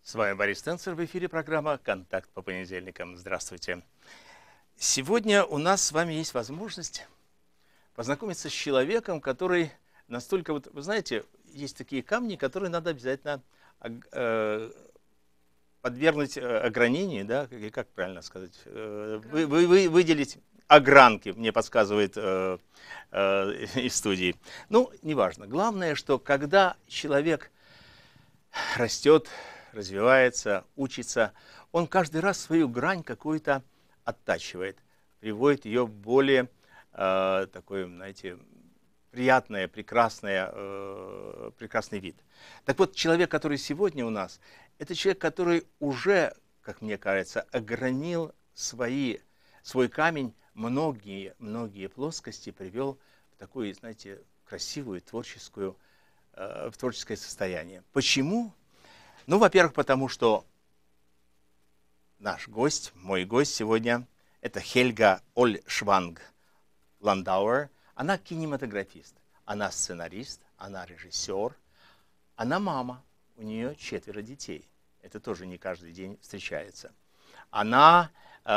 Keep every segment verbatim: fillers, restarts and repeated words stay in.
С вами Борис Тенцер, в эфире программа «Контакт по понедельникам». Здравствуйте. Сегодня у нас с вами есть возможность познакомиться с человеком, который настолько... Вот, вы знаете, есть такие камни, которые надо обязательно э, подвергнуть огранению, да, или как правильно сказать, э, вы, вы, вы, выделить огранки, мне подсказывает э, э, из студии. Ну, неважно. Главное, что когда человек растет, развивается, учится, он каждый раз свою грань какую-то оттачивает, приводит ее в более э, такой, знаете, приятное, прекрасное, э, прекрасный вид. Так вот, человек, который сегодня у нас, это человек, который уже, как мне кажется, огранил свои, свой камень, многие-многие плоскости привел в такую, знаете, красивую, творческую, э, в творческое состояние. Почему? Ну, во-первых, потому что наш гость, мой гость сегодня, это Хельга Ольшванг Ландауэр. Она кинематографист, она сценарист, она режиссер, она мама, у нее четверо детей. Это тоже не каждый день встречается. Она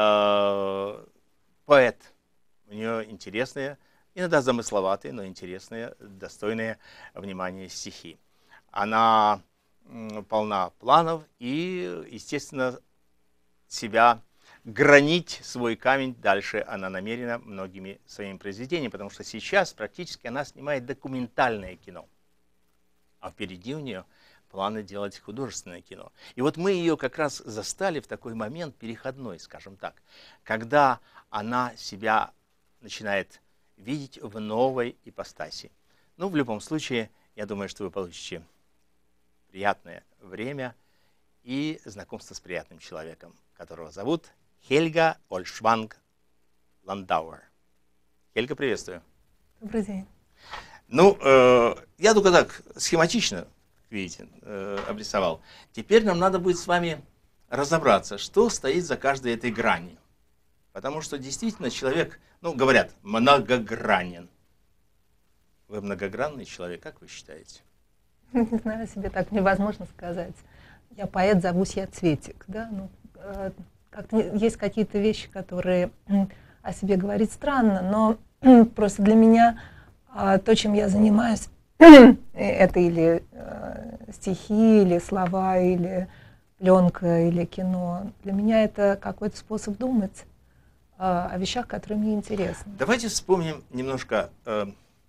э, поэт, у нее интересные, иногда замысловатые, но интересные, достойные внимания стихи. Она полна планов и, естественно, себя гранить свой камень дальше она намерена многими своими произведениями, потому что сейчас практически она снимает документальное кино, а впереди у нее планы делать художественное кино. И вот мы ее как раз застали в такой момент переходной, скажем так, когда она себя начинает видеть в новой ипостаси. Ну, в любом случае, я думаю, что вы получите приятное время и знакомство с приятным человеком, которого зовут Хельга Ольшванг Ландауэр. Хельга, приветствую. Добрый день. Ну, э, я только так схематично, видите, э, обрисовал. Теперь нам надо будет с вами разобраться, что стоит за каждой этой гранью. Потому что действительно человек, ну, говорят, многогранен. Вы многогранный человек, как вы считаете? Не знаю, себе так невозможно сказать. Я поэт, зовусь я Цветик. Да? Ну, э, как есть какие-то вещи, которые э, о себе говорить странно, но э, просто для меня э, то, чем я занимаюсь, э, это или э, стихи, или слова, или пленка, или кино. Для меня это какой-то способ думать э, о вещах, которые мне интересны. Давайте вспомним немножко э,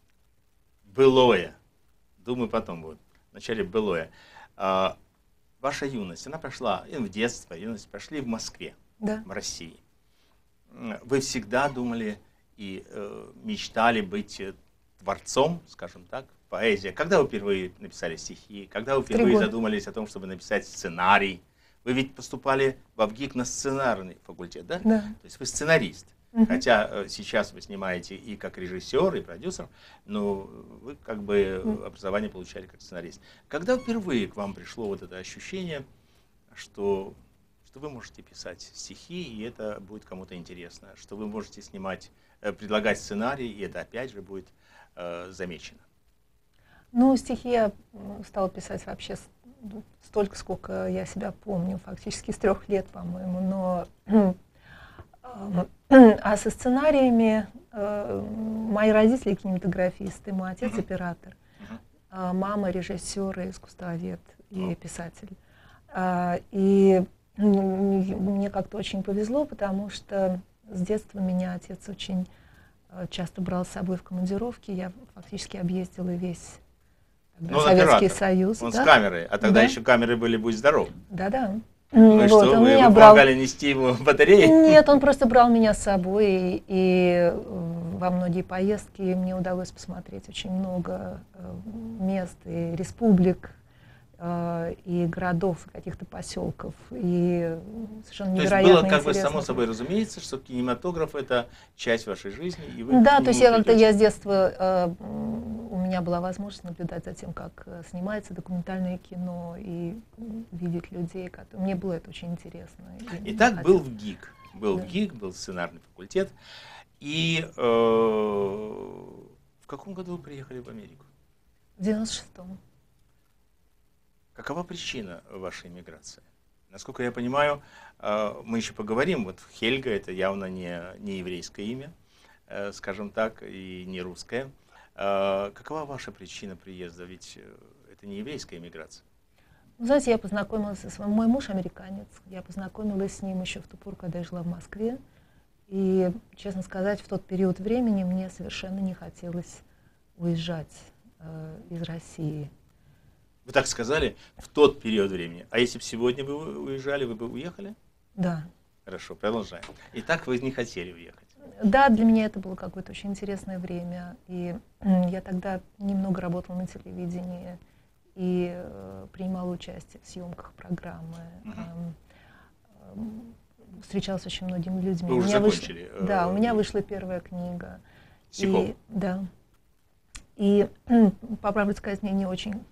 былое. Думаю, потом будет. Вначале былое. А, ваша юность, она прошла, в детство, юность прошли в Москве, Да. в России. Вы всегда думали и э, мечтали быть творцом, скажем так, поэзия. Когда вы впервые написали стихи? Когда вы впервые задумались о том, чтобы написать сценарий? Вы ведь поступали в ВГИК на сценарный факультет, да? Да. То есть вы сценарист. Угу. Хотя э, сейчас вы снимаете и как режиссер, и продюсер, но вы как бы угу. образование получали как сценарист. Когда впервые к вам пришло вот это ощущение, что, что вы можете писать стихи, и это будет кому-то интересно, что вы можете снимать, э, предлагать сценарий, и это опять же будет э, замечено? Ну, стихи я стала писать вообще столько, сколько я себя помню, фактически с трех лет, по-моему, но... А со сценариями э, мои родители кинематографисты, мой отец оператор, э, мама режиссер и искусствовед и писатель. Э, и мне как-то очень повезло, потому что с детства меня отец очень э, часто брал с собой в командировки. Я фактически объездила весь ну, Советский оператор. Союз. Он да? с камерой, а тогда да. еще камеры были «Будь здоров». Да-да. Ну и вот, что, вы, вы вы брал... помогали нести ему батареи? Нет, он просто брал меня с собой, и, и во многие поездки мне удалось посмотреть очень много э, мест и республик, э, и городов, каких-то поселков, и совершенно невероятно. То есть было как бы само собой разумеется, что кинематограф — это часть вашей жизни, и вы да, то есть я как-то я с детства э, у меня была возможность наблюдать за тем, как снимается документальное кино и видеть людей, которые... мне было это очень интересно. Итак, был ВГИК, был да. ВГИК, был сценарный факультет, и э, в каком году вы приехали в Америку? В девяносто шестом. Какова причина вашей эмиграции? Насколько я понимаю, мы еще поговорим, вот Хельга это явно не, не еврейское имя, скажем так, и не русское. Какова ваша причина приезда? Ведь это не еврейская эмиграция. Знаете, я познакомилась с вами, мой муж американец, я познакомилась с ним еще в ту пору, когда я жила в Москве. И, честно сказать, в тот период времени мне совершенно не хотелось уезжать э, из России. Вы так сказали, в тот период времени. А если бы сегодня вы уезжали, вы бы уехали? Да. Хорошо, продолжаем. Итак, вы не хотели уехать? Да, для меня это было какое-то очень интересное время. И я тогда немного работала на телевидении и э, принимала участие в съемках программы. Uh-huh. э, э, встречалась с очень многими людьми. Вы уже у меня закончили? Вышла, да, у меня вышла первая книга. Стихов? И, да. И, по правде сказать, мне не очень...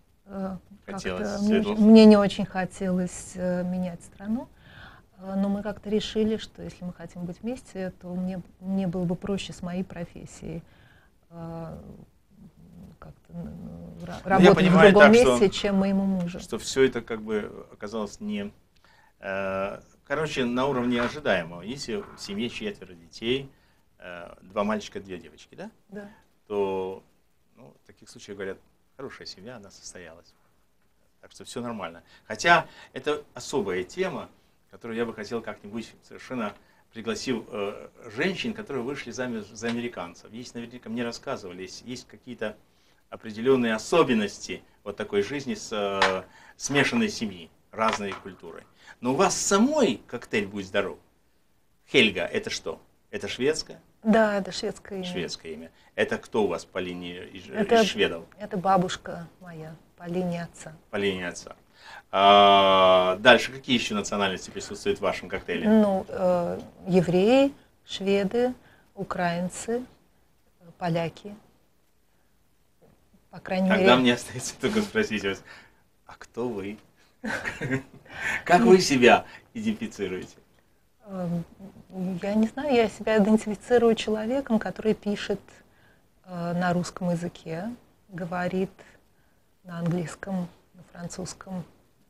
Мне, мне не очень хотелось э, менять страну, э, но мы как-то решили, что если мы хотим быть вместе, то мне, мне было бы проще с моей профессией э, как-то ну, работать понимаю, в другом так, месте, что, чем моему мужу. Что все это как бы оказалось не... Э, короче, на уровне ожидаемого. Если в семье четверо детей, э, два мальчика, две девочки, да? Да. То ну, в таких случаях говорят, хорошая семья, она состоялась. Так что все нормально. Хотя это особая тема, которую я бы хотел как-нибудь совершенно пригласил э, женщин, которые вышли замуж за американцев. Есть, наверняка, мне рассказывали, есть, есть какие-то определенные особенности вот такой жизни с э, смешанной семьи, разной культурой. Но у вас самой коктейль «Будь здоров». Хельга, это что? Это шведское? Да, это шведское имя. Шведское имя. Это кто у вас по линии из, это, из шведов? Это бабушка моя, по линии отца. По линии отца. А, дальше, какие еще национальности присутствуют в вашем коктейле? Ну, э, евреи, шведы, украинцы, поляки. По крайней Тогда мере... мне остается только спросить вас, а кто вы? Как вы себя идентифицируете? Я не знаю, я себя идентифицирую человеком, который пишет э, на русском языке, говорит на английском, на французском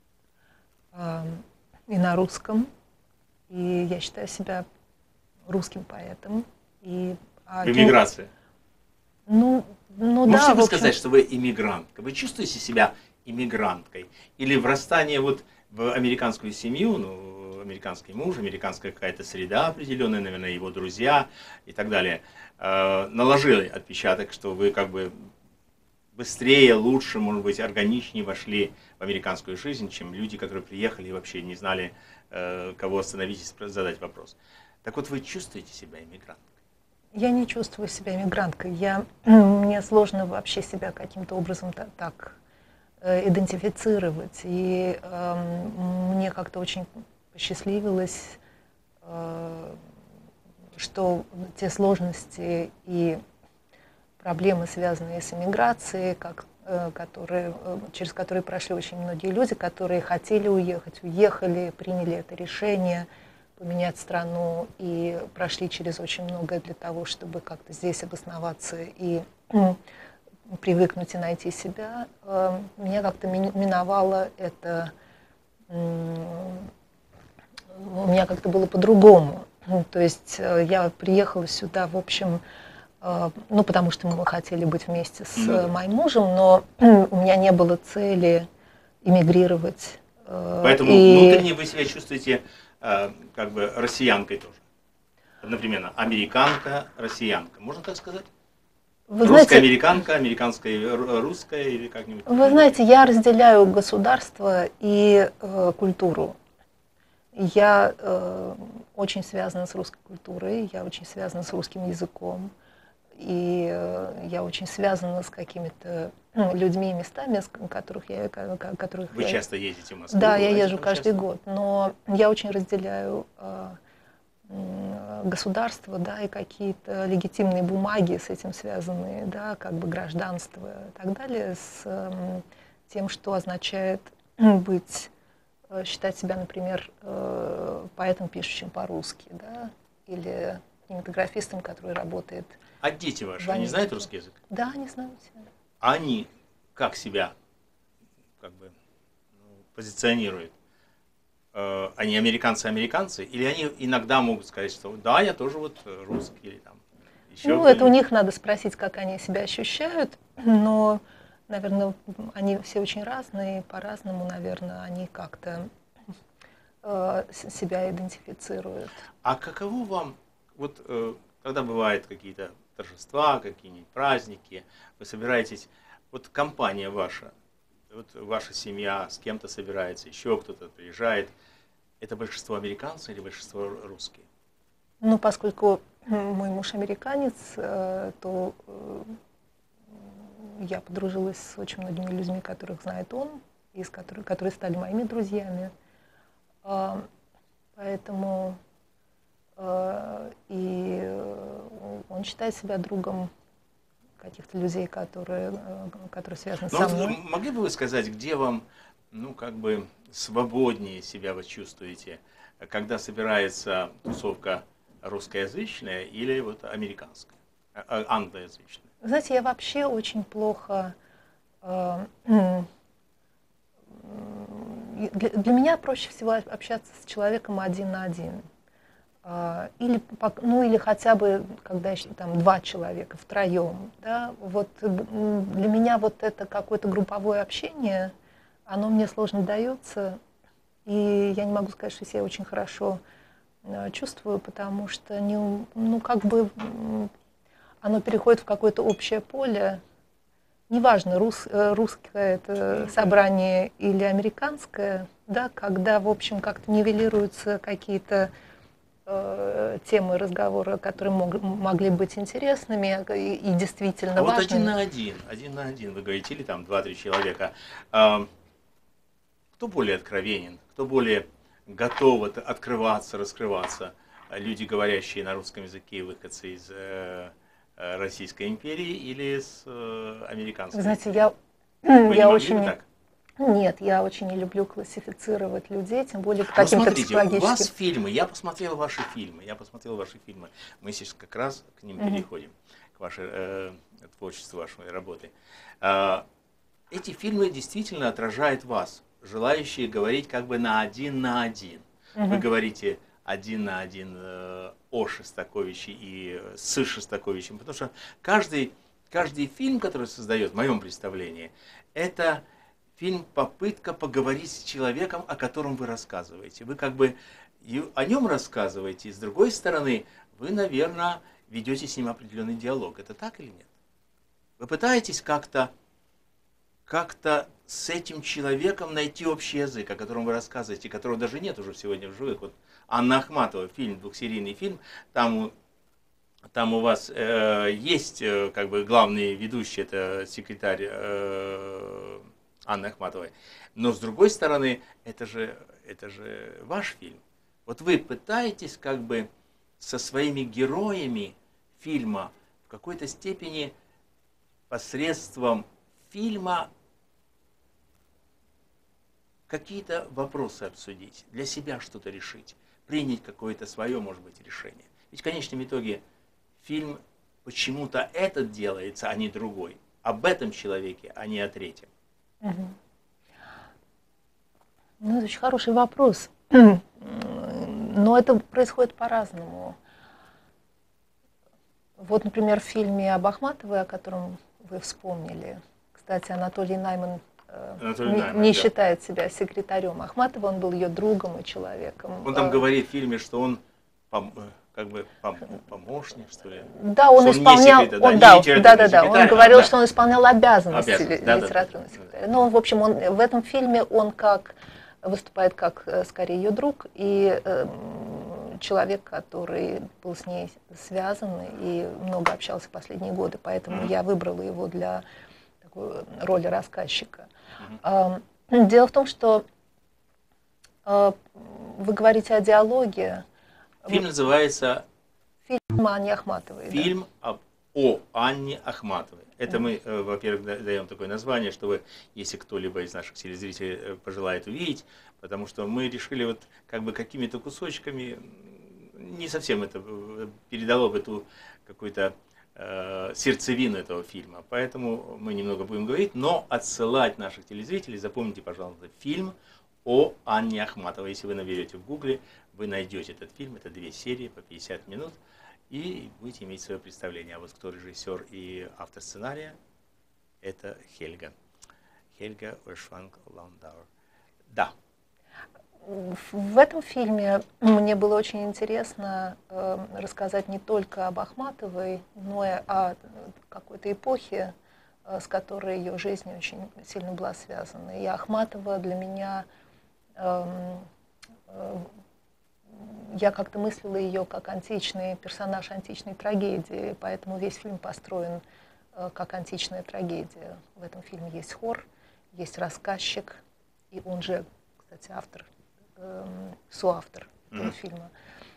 э, и на русском. И я считаю себя русским поэтом. И, а, в эмиграции? Ну, ну Можете да, вы общем... сказать, что вы иммигрантка? Вы чувствуете себя иммигранткой? Или врастание вот в американскую семью, ну, американский муж, американская какая-то среда определенная, наверное, его друзья и так далее, э, наложили отпечаток, что вы как бы быстрее, лучше, может быть, органичнее вошли в американскую жизнь, чем люди, которые приехали и вообще не знали, э, кого остановить и задать вопрос. Так вот, вы чувствуете себя иммигранткой? Я не чувствую себя иммигранткой. Я, мне сложно вообще себя каким-то образом так, так э, идентифицировать. И э, мне как-то очень посчастливилось, э, что те сложности и проблемы, связанные с иммиграцией, как, э, которые, э, через которые прошли очень многие люди, которые хотели уехать, уехали, приняли это решение поменять страну и прошли через очень многое для того, чтобы как-то здесь обосноваться и э, привыкнуть и найти себя. Э, меня как-то миновало это, э, у меня как-то было по-другому. Ну, то есть э, я приехала сюда, в общем, э, ну, потому что мы хотели быть вместе с э, моим мужем, но э, у меня не было цели эмигрировать. Э, Поэтому и... внутренне вы себя чувствуете э, как бы россиянкой тоже. Одновременно американка, россиянка. Можно так сказать? Вы Русская знаете, американка, американская русская или как-нибудь? Вы знаете, я разделяю государство и э, культуру. Я э, очень связана с русской культурой, я очень связана с русским языком, и э, я очень связана с какими-то ну, людьми и местами, с которых я... Которых Вы я... часто ездите в Москву? Да, я езжу каждый часто? год, но я очень разделяю э, государство, да, и какие-то легитимные бумаги с этим связанные, да, как бы гражданство и так далее, с э, тем, что означает быть... считать себя, например, поэтом, пишущим по-русски, да, или кинематографистом, который работает. А дети ваши, они знают русский язык? Да, они знают себя. А они как себя как бы, ну, позиционируют? э, они американцы-американцы, или они иногда могут сказать, что да, я тоже вот русский, или там еще Ну, это у них надо спросить, как они себя ощущают, но, наверное, они все очень разные, по-разному, наверное, они как-то э, себя идентифицируют. А каково вам, вот э, когда бывают какие-то торжества, какие-нибудь праздники, вы собираетесь, вот компания ваша, вот ваша семья с кем-то собирается, еще кто-то приезжает, это большинство американцев или большинство русские? Ну, поскольку мой муж американец, э, то э, я подружилась с очень многими людьми, которых знает он, и с которых, которые стали моими друзьями. Э, поэтому э, и он считает себя другом каких-то людей, которые, которые связаны Но со вот мной. могли бы вы сказать, где вам, ну, как бы свободнее себя вы чувствуете, когда собирается тусовка русскоязычная или вот американская, а- англоязычная? Знаете, я вообще очень плохо... э, Для, для меня проще всего общаться с человеком один на один. А, Или, пок- ну, или хотя бы, когда еще там два человека, втроем. Да? Вот м, для меня вот это какое-то групповое общение, оно мне сложно дается. И я не могу сказать, что себя очень хорошо э, чувствую, потому что не, у- ну, как бы м, оно переходит в какое-то общее поле. Неважно, рус, э, русское это собрание или американское, да, когда, в общем, как-то нивелируются какие-то э, темы разговора, которые мог, могли быть интересными и, и действительно А вот один важными. на один, один на один, вы говорите, или там два-три человека, а, кто более откровенен, кто более готов от- открываться, раскрываться? Люди, говорящие на русском языке, выходцы из э, э, Российской империи или с э, Вы американской знаете, империи? я, Вы не я могли бы очень... так? Нет, я очень не люблю классифицировать людей, тем более по Но каким-то смотрите, у вас психологическим... фильмы, я посмотрел ваши фильмы, я посмотрел ваши фильмы. Мы сейчас как раз к ним Мгм. переходим, к вашей э, творчеству, вашей работы. А, эти фильмы действительно отражают вас, желающие говорить как бы на один на один. Вы Мгм. говорите один на один э, о Шостаковиче и с Шостаковичем, потому что каждый, каждый фильм, который создает, в моем представлении, это фильм попытка поговорить с человеком, о котором вы рассказываете. Вы как бы и о нем рассказываете, и с другой стороны, вы, наверное, ведете с ним определенный диалог. Это так или нет? Вы пытаетесь как-то как-то с этим человеком найти общий язык, о котором вы рассказываете, которого даже нет уже сегодня в живых. Вот Анна Ахматова, фильм, двухсерийный фильм, там, там у вас э, есть э, как бы главный ведущий, это секретарь э, Анны Ахматовой. Но с другой стороны, это же, это же ваш фильм. Вот вы пытаетесь как бы со своими героями фильма в какой-то степени посредством фильма какие-то вопросы обсудить, для себя что-то решить, принять какое-то свое, может быть, решение. Ведь в конечном итоге фильм почему-то этот делается, а не другой. Об этом человеке, а не о третьем. Мгм. Ну, это очень хороший вопрос. Но это происходит по-разному. Вот, например, в фильме об Ахматовой, о котором вы вспомнили, кстати, Анатолий Найман э, Анатолий не, Найман, не да. считает себя секретарем Ахматовой, он был ее другом и человеком. Он там Э, говорит в фильме, что он пом- э, как бы пом- помощник, что ли. Да, он Что он не исполнял, секретарь, да, он, не да, литературный да, да, да, он секретарь, а, говорил, да. что он исполнял обязанности Обязанность, ли- да, да, да. литературного секретаря. Ну, в общем, он в этом фильме он как выступает как э, скорее ее друг и э, м, человек, который был с ней связан и много общался в последние годы, поэтому Мгм. я выбрала его для такой роли рассказчика. Мгм. А, Дело в том, что э, вы говорите о диалоге. Фильм называется Фильм Ани Ахматовой, да? «Фильм об, о Анне Ахматовой». Это Мгм. мы, э, во-первых, да- даем такое название, чтобы, если кто-либо из наших телезрителей э, пожелает увидеть, потому что мы решили вот как бы какими-то кусочками, м, не совсем это э, передало в эту какую-то э, сердцевину этого фильма. Поэтому мы немного будем говорить, но отсылать наших телезрителей, запомните, пожалуйста, фильм о Анне Ахматовой. Если вы наберете в гугле, вы найдете этот фильм. Это две серии по пятьдесят минут. И будете иметь свое представление. А вот кто режиссер и автор сценария, это Хельга. Хельга Ольшванг-Ландауэр. Да. В этом фильме мне было очень интересно э, рассказать не только об Ахматовой, но и о какой-то эпохе, э, с которой ее жизнь очень сильно была связана. И Ахматова для меня, э, э, я как-то мыслила ее как античный персонаж античной трагедии, поэтому весь фильм построен э, как античная трагедия. В этом фильме есть хор, есть рассказчик, и он же, кстати, автор, э, соавтор этого mm-hmm. фильма.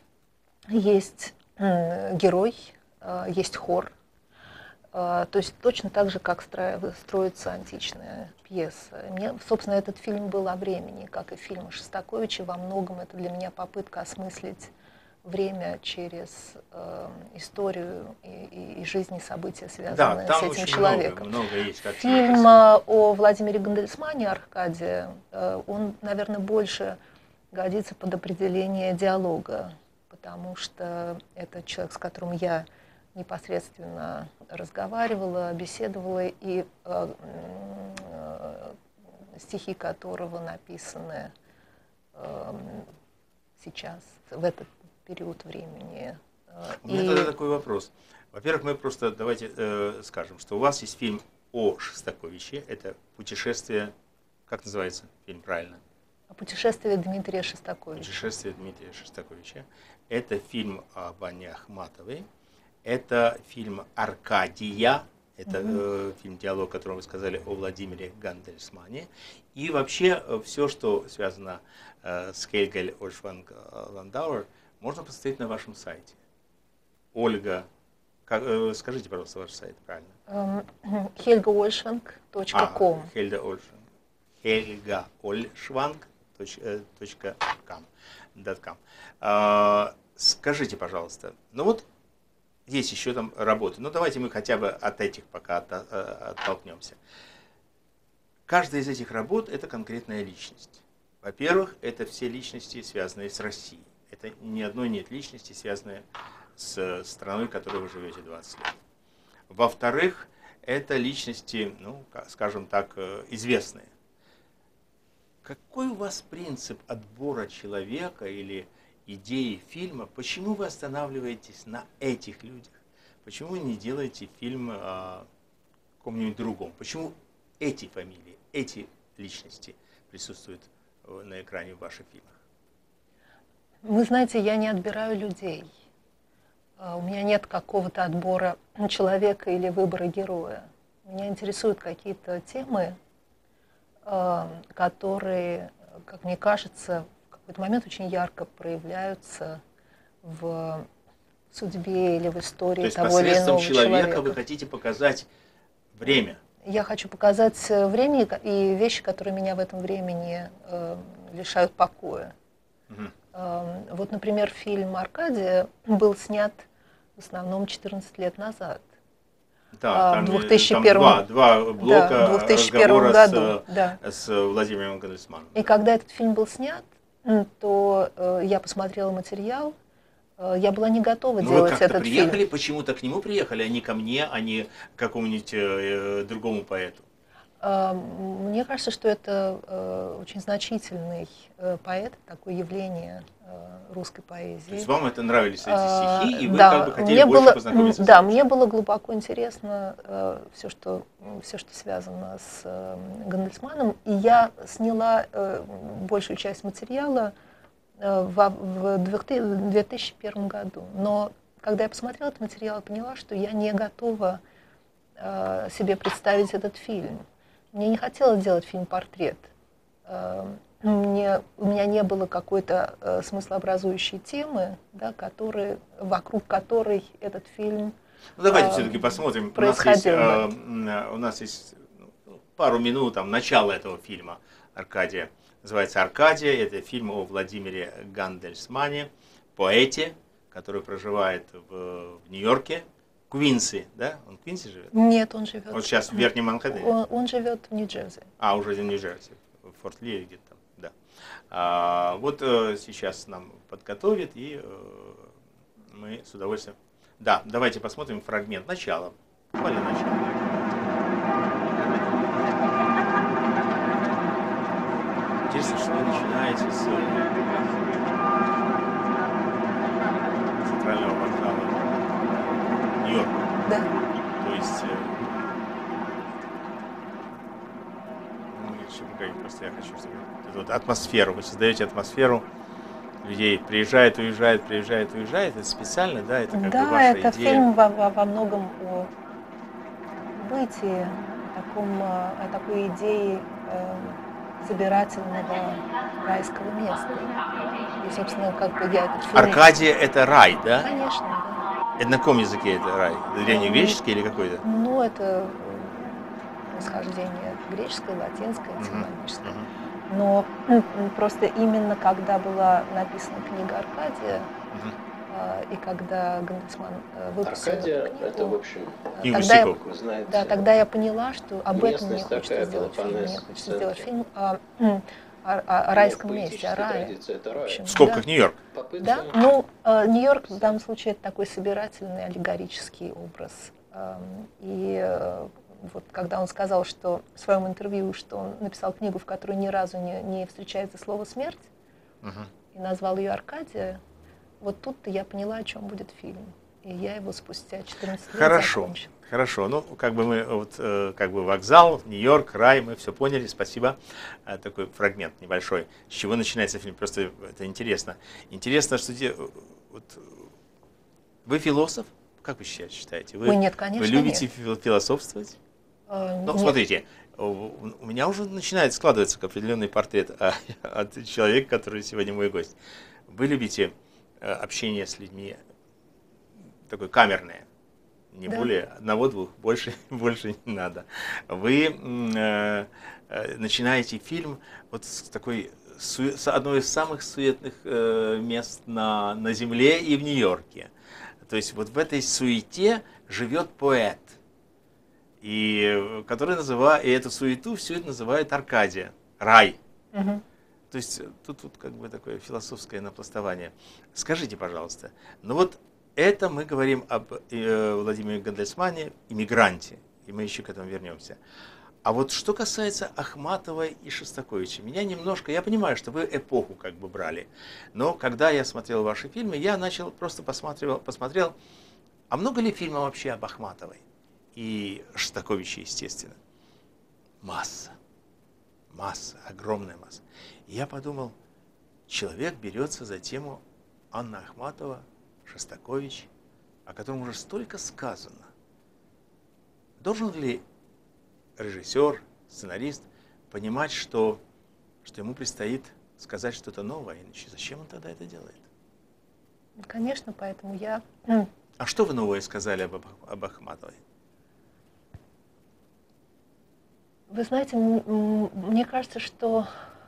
Есть э, герой, э, есть хор. Э, то есть точно так же, как стро, строится античная пьеса. Мне, собственно, этот фильм был о времени, как и фильмы Шостаковича. Во многом это для меня попытка осмыслить время через э, историю и, и, и жизнь и события, связанные да, с этим человеком. Много, много есть, как Фильм о Владимире Гандельсмане «Аркадия», э, он, наверное, больше годится под определение диалога, потому что это человек, с которым я непосредственно разговаривала, беседовала, и э, э, стихи которого написаны э, сейчас, в этот период времени. У меня и... тогда такой вопрос. Во-первых, мы просто давайте э, скажем, что у вас есть фильм о Шостаковиче, это «Путешествие», как называется фильм правильно? «Путешествие Дмитрия Шостаковича». «Путешествие Дмитрия Шостаковича». Это фильм об Анне Ахматовой, это фильм «Аркадия», это угу. э, фильм «Диалог», о котором вы сказали, о Владимире Гандельсмане. И вообще э, все, что связано э, с Хельгой Ольшванг-Ландауэр, можно посмотреть на вашем сайте. Ольга, как, э, скажите, пожалуйста, ваш сайт правильно. хельга ольшванг точка ком. А, Хельга Ольшванг. хельга ольшванг точка ком. А, скажите, пожалуйста, ну вот есть еще там работы, но давайте мы хотя бы от этих пока от, от, оттолкнемся. Каждая из этих работ – это конкретная личность. Во-первых, это все личности, связанные с Россией. Это ни одной нет личности, связанной с страной, в которой вы живете двадцать лет. Во-вторых, это личности, ну, скажем так, известные. Какой у вас принцип отбора человека или идеи фильма? Почему вы останавливаетесь на этих людях? Почему вы не делаете фильм о ком-нибудь другом? Почему эти фамилии, эти личности присутствуют на экране в ваших фильмах? Вы знаете, я не отбираю людей. У меня нет какого-то отбора человека или выбора героя. Меня интересуют какие-то темы, которые, как мне кажется, в какой-то момент очень ярко проявляются в судьбе или в истории того или иного человека. То есть посредством человека вы хотите показать время? Я хочу показать время и вещи, которые меня в этом времени э, лишают покоя. Угу. Э, вот, например, фильм «Аркадия» был снят в основном четырнадцать лет назад. Да, там, в две тысячи первом, там два, два блока да, в две тысячи первом году, с, да. с Владимиром Гандельсманом. И когда этот фильм был снят, то э, я посмотрела материал, э, я была не готова Но делать вы как-то этот приехали, фильм. Почему-то к нему приехали, а не ко мне, а не к какому-нибудь э, другому поэту. Э, мне кажется, что это э, очень значительный э, поэт, такое явление э, русской поэзии. То есть вам это нравились эти стихи, и вы да, как бы хотели мне больше было, познакомиться да, с этим? мне было глубоко интересно э, все, что, все, что связано с э, Гандельсманом, и я сняла э, большую часть материала э, в, в две тысячи первом году. Но когда я посмотрела этот материал, я поняла, что я не готова э, себе представить этот фильм. Мне не хотелось делать фильм-портрет. Э, Мне, у меня не было какой-то э, смыслообразующей темы, да, который, вокруг которой этот фильм Ну давайте э, все-таки посмотрим. У нас, есть, э, у нас есть пару минут, там, начало этого фильма «Аркадия». Называется «Аркадия». Это фильм о Владимире Гандельсмане, поэте, который проживает в, в Нью-Йорке, Квинси, да? Он в Квинси живет? Нет, он живет. Он сейчас в Верхнем Манхэттене? Он, он живет в Нью-Джерси. А, уже в Нью-Джерси, в Форт-Ли где-то там, да. А, вот э, сейчас нам подготовит, и э, мы с удовольствием... Да, давайте посмотрим фрагмент начала. Буквально начало. Интересно, что вы начинаете с центрального вокзала Нью-Йорка. Да. То есть... Э, Просто я хочу, чтобы эту вот атмосферу, вы создаете атмосферу людей, приезжает, уезжает, приезжает, уезжает, это специально, да, это как да, бы ваша это идея. фильм во, во, во многом о бытии, о, таком, о такой идее э, забирательного райского места. И, собственно, как бы я этот фильм... Аркадия — это рай, да? Конечно, да. Это на каком языке это рай? Древнегреческий или какой-то? Ну, это происхождение греческое, латинское, этимологическое. Uh-huh. Uh-huh. Но ну, просто именно когда была написана книга «Аркадия», uh-huh. э, и когда Гандельсман э, выпустил Аркадия, книгу, это, в общем, э, тогда, я, вы знаете, да, тогда я поняла, что об этом мне хочется сделать фильм. Мне хочется центре. сделать фильм о, о, о, о райском месте, о рае. В, общем, в скобках да. Нью-Йорк. Попытка... Да, ну, э, Нью-Йорк в данном случае это такой собирательный, аллегорический образ. Э, и э, вот когда он сказал, что в своем интервью, что он написал книгу, в которой ни разу не, не встречается слово «смерть», uh-huh. и назвал ее «Аркадия», вот тут-то я поняла, о чем будет фильм. И я его спустя четырнадцать лет Хорошо. закончила. Хорошо, ну как бы мы вот как бы вокзал, Нью-Йорк, рай, мы все поняли, спасибо. Такой фрагмент небольшой. С чего начинается фильм? Просто это интересно. Интересно, что вот, вы философ? Как вы считаете? Вы, Ой, нет, конечно, вы любите нет. философствовать? А, ну, нет. смотрите, у меня уже начинает складываться определенный портрет от человека, который сегодня мой гость. Вы любите общение с людьми такое камерное? Не да. более одного-двух, больше, больше не надо. Вы э, э, начинаете фильм вот с такой, су, с одной из самых суетных э, мест на, на Земле и в Нью-Йорке. То есть вот в этой суете живет поэт, и, который называет, и эту суету все это называет Аркадия, рай. Угу. То есть тут, тут как бы такое философское напластование. Скажите, пожалуйста, ну вот это мы говорим об э, Владимире Гандельсмане, иммигранте, и мы еще к этому вернемся. А вот что касается Ахматова и Шостаковича, меня немножко, я понимаю, что вы эпоху как бы брали, но когда я смотрел ваши фильмы, я начал, просто посмотрел, посмотрел, а много ли фильмов вообще об Ахматовой и Шостаковиче, естественно? Масса, масса, огромная масса. И я подумал, человек берется за тему Анна Ахматова, Шостакович, о котором уже столько сказано. Должен ли режиссер, сценарист понимать, что, что ему предстоит сказать что-то новое, иначе зачем он тогда это делает? Конечно, поэтому я... А что вы новое сказали об, об Ахматовой? Вы знаете, мне кажется, что...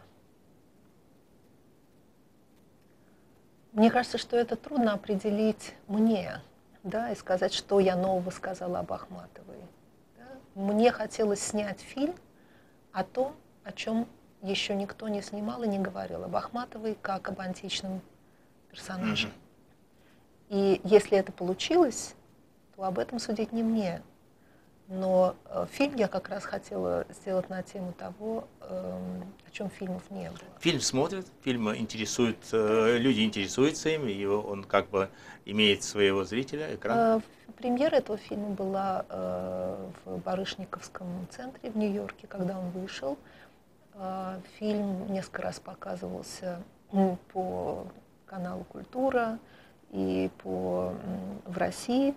Мне кажется, что это трудно определить мне, да, и сказать, что я нового сказала об Ахматовой. Да? Мне хотелось снять фильм о том, о чем еще никто не снимал и не говорил, об Ахматовой как об античном персонаже. Mm-hmm. И если это получилось, то об этом судить не мне. Но э, фильм я как раз хотела сделать на тему того, э, о чем фильмов не было. Фильм смотрят, фильм интересует, э, люди интересуются им, и он как бы имеет своего зрителя, экран. Э, премьера этого фильма была э, в Барышниковском центре в Нью-Йорке, когда он вышел. Э, фильм несколько раз показывался э, по каналу «Культура» и по, э, в России.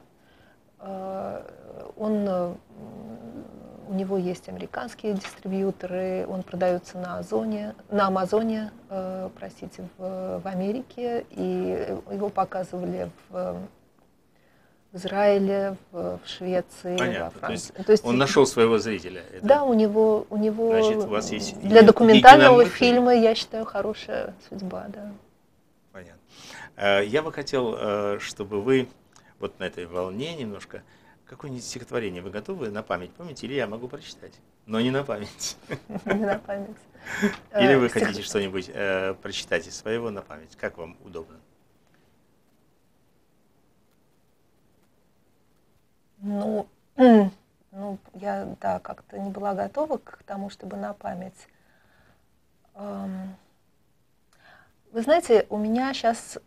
Он, у него есть американские дистрибьюторы, он продается на Озоне, на Амазоне, э, простите, в, в Америке, и его показывали в, в Израиле, в, в Швеции, Понятно. во Франции. То есть, То есть он нашел своего зрителя. Это... Да, у него, у него Значит, у вас есть для документального единомыслие. фильма, я считаю, хорошая судьба, да. Понятно. Я бы хотел, чтобы вы вот на этой волне немножко, какое-нибудь стихотворение вы готовы на память? Помните, или я могу прочитать? Но не на память. Не на память. Или вы Э, стих- хотите что-нибудь э, прочитать из своего на память? Как вам удобно? Ну, ну, я, да, как-то не была готова к тому, чтобы на память. Эм, Вы знаете, у меня сейчас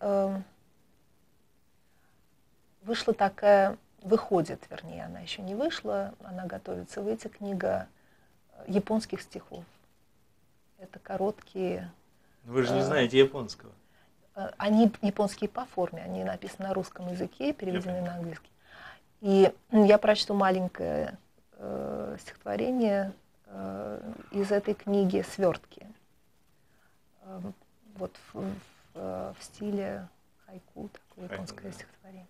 вышла такая, выходит, вернее, она еще не вышла, она готовится выйти, книга э, японских стихов. Это короткие, Вы же не э, знаете японского. э, они японские по форме, они написаны на русском языке, Я переведены понимаю. на английский. И м, я прочту маленькое э, стихотворение э, из этой книги «Свертки». Э, вот в, в, э, в стиле хайку, такое Хайку, японское да. стихотворение.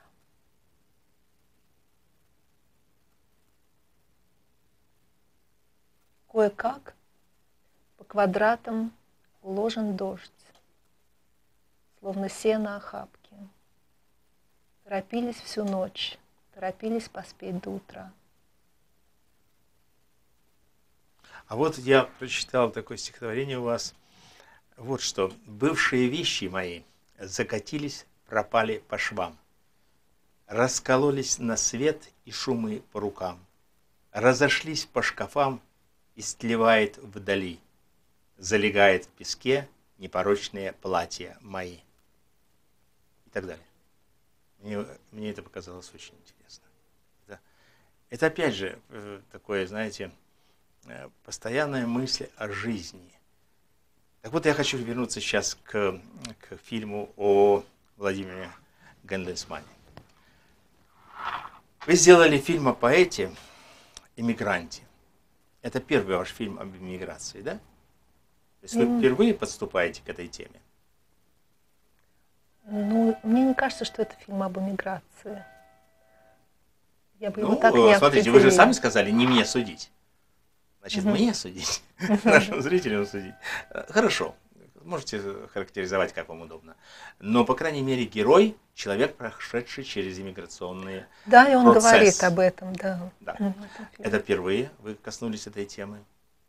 Кое-как по квадратам уложен дождь, словно сено охапки. Торопились всю ночь, торопились поспеть до утра. А вот я прочитал такое стихотворение у вас. Вот что. «Бывшие вещи мои закатились, пропали по швам. Раскололись на свет и шумы по рукам. Разошлись по шкафам, истлевает вдали. Залегает в песке непорочные платья мои». И так далее. Мне, мне это показалось очень интересно. Это, это опять же э, такое, знаете, э, постоянная мысль о жизни. Так вот, я хочу вернуться сейчас к, к фильму о Владимире Гендельсмане. Вы сделали фильм о поэте, эмигранте. Это первый ваш фильм об эмиграции, да? То есть вы М. впервые подступаете к этой теме? Ну, мне не кажется, что это фильм об эмиграции. Я бы его Ну, так не смотрите, вы же определила. сами сказали, не мне судить. Значит, Мгм. мне судить, нашим зрителям судить. Хорошо, можете характеризовать, как вам удобно. Но, по крайней мере, герой – человек, прошедший через иммиграционные Да, и он процессы. говорит об этом, да. Да. в этом фильме. Это впервые вы коснулись этой темы?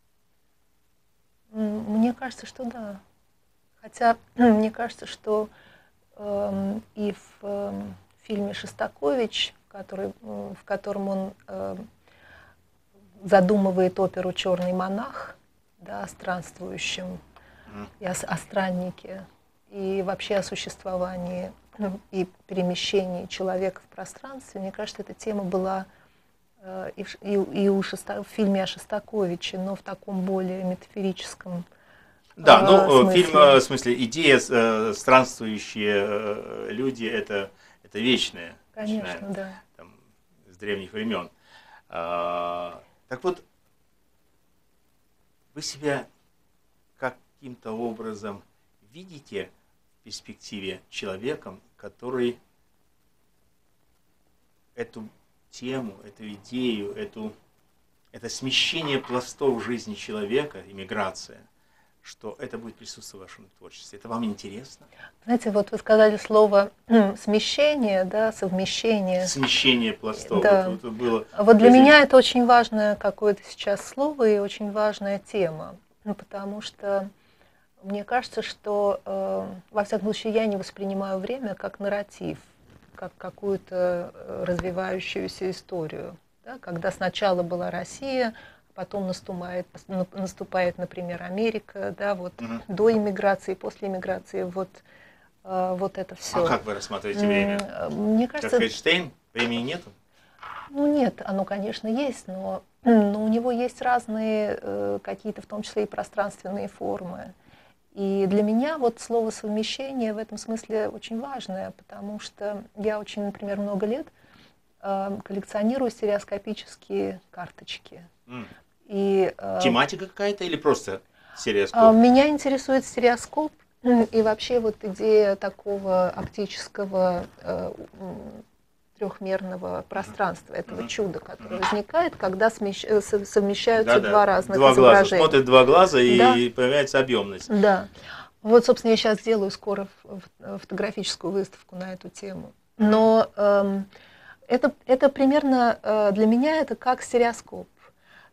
М, Мне кажется, что да. Хотя мне кажется, что эм, и в эм, фильме «Шостакович», который, м, в котором он эм, задумывает оперу «Черный монах», да, о странствующем, Мгм. и о, с- о страннике, и вообще о существовании ну, и перемещении человека в пространстве, мне кажется, эта тема была э, и, в, Ш- и, и у Шоста, в фильме о Шостаковиче, но в таком более метафорическом Да, э, ну, фильм, смысле. э, в смысле, идея, э, странствующие э, люди, это, это вечное, начиная Конечно, да. там, с древних времен. А, так вот, вы себя каким-то образом видите в перспективе человеком, который эту тему, эту идею, эту, это смещение пластов жизни человека, иммиграция, что это будет присутствовать в вашем творчестве. Это вам интересно? Знаете, вот вы сказали слово смещение, да, совмещение. Смещение пластов. Да. Вот, вот было Вот для произведено. меня это очень важное какое-то сейчас слово и очень важная тема, ну, потому что мне кажется, что, э, во всяком случае, я не воспринимаю время как нарратив, как какую-то э, развивающуюся историю, да, когда сначала была Россия, потом наступает, наступает, например, Америка, да, вот Мгм. до иммиграции, после иммиграции, вот, э, вот это А все. как вы рассматриваете время? Мне Как кажется, Эйнштейн? Времени нету? ну нет, оно, конечно, есть, но, но у него есть разные э, какие-то, в том числе и пространственные формы. И для меня вот слово совмещение в этом смысле очень важное, потому что я очень, например, много лет э, коллекционирую стереоскопические карточки. М. И э, Тематика какая-то или просто а, стереоскоп? меня интересует стереоскоп м, и вообще вот идея такого оптического э, м, трехмерного пространства, этого Мгм. чуда, которое Мгм. возникает, когда смещ- э, со- совмещаются Да-да. два разных Два глаза. изображения. Смотрят два глаза Да. и появляется объемность. Да. Вот, собственно, я сейчас делаю скоро ф- ф- фотографическую выставку на эту тему. Но эм, это, это примерно э, для меня это как стереоскоп.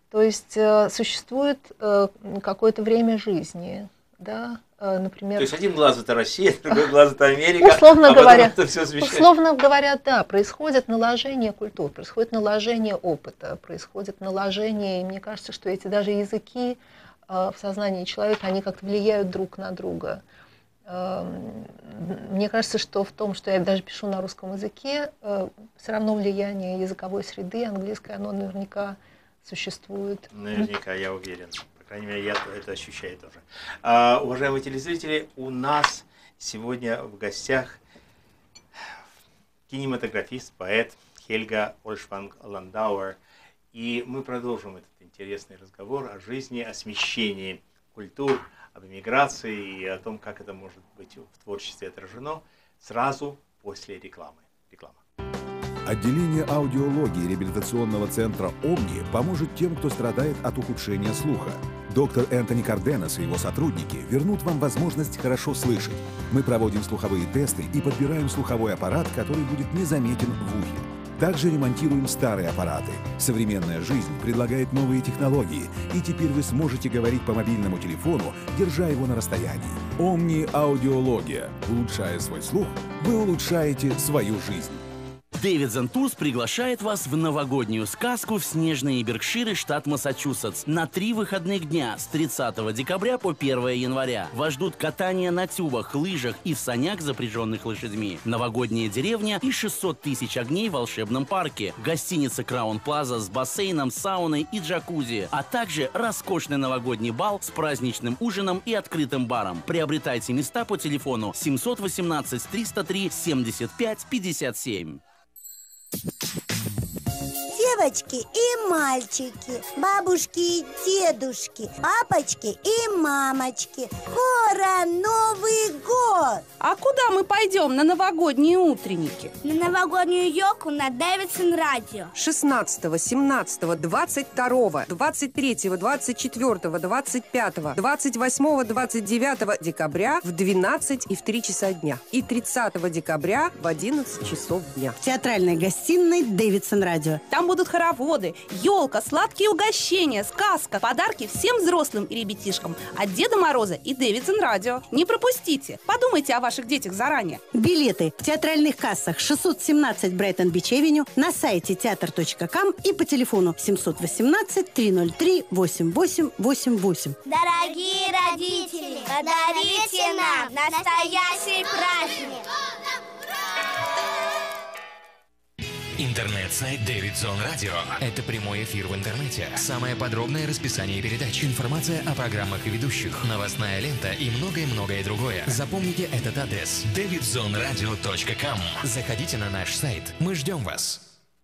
То есть э, существует э, какое-то время жизни, да, э, например... То есть один глаз это Россия, другой глаз это Америка, условно а говоря, потом это все смещается. Условно говоря, да, происходит наложение культур, происходит наложение опыта, происходит наложение, и мне кажется, что эти даже языки э, в сознании человека, они как-то влияют друг на друга. Э, мне кажется, что в том, что я даже пишу на русском языке, э, все равно влияние языковой среды английской, оно наверняка существует. Наверняка, я уверен. По крайней мере, я это ощущаю тоже. А, уважаемые телезрители, у нас сегодня в гостях кинематографист, поэт Хельга Ольшванг-Ландауэр. И мы продолжим этот интересный разговор о жизни, о смещении культур, об эмиграции и о том, как это может быть в творчестве отражено сразу после рекламы. Реклама. Отделение аудиологии реабилитационного центра «Омни» поможет тем, кто страдает от ухудшения слуха. Доктор Энтони Карденас и его сотрудники вернут вам возможность хорошо слышать. Мы проводим слуховые тесты и подбираем слуховой аппарат, который будет незаметен в ухе. Также ремонтируем старые аппараты. Современная жизнь предлагает новые технологии, и теперь вы сможете говорить по мобильному телефону, держа его на расстоянии. «Омни Аудиология». Улучшая свой слух, вы улучшаете свою жизнь. Davidson Tours приглашает вас в новогоднюю сказку в снежные Беркширы, штат Массачусетс, на три выходных дня с тридцатого декабря по первое января. Вас ждут катания на тюбах, лыжах и в санях, запряженных лошадьми, новогодняя деревня и шестьсот тысяч огней в волшебном парке, гостиница Краун Плаза с бассейном, сауной и джакузи, а также роскошный новогодний бал с праздничным ужином и открытым баром. Приобретайте места по телефону семьсот восемнадцать триста три семьдесят пять пятьдесят семь. Девочки и мальчики, бабушки и дедушки, папочки и мамочки, скоро Новый год! А куда мы пойдем на новогодние утренники? На новогоднюю елку на Davidson радио. шестнадцатого, семнадцатого, двадцать второго, двадцать третьего, двадцать четвёртого, двадцать пятого, двадцать восьмого, двадцать девятого декабря в двенадцать и в три часа дня. И тридцатого декабря в одиннадцать часов дня. В театральной гостиной Davidson радио. Там будут хороводы, елка, сладкие угощения, сказка, подарки всем взрослым и ребятишкам от Деда Мороза и Davidson радио. Не пропустите, подумайте о ваших детях заранее. Билеты в театральных кассах шестьсот семнадцать Брайтон-Бич-Авеню, на сайте театр точка ком и по телефону семьсот восемнадцать триста три восемь восемь восемь восемь. Дорогие родители, подарите нам настоящий праздник! Интернет-сайт Davidson Radio. Это прямой эфир в интернете. Самое подробное расписание передач, информация о программах и ведущих, новостная лента и многое-многое другое. Запомните этот адрес: дэвидсон радио точка ком. Заходите на наш сайт. Мы ждем вас.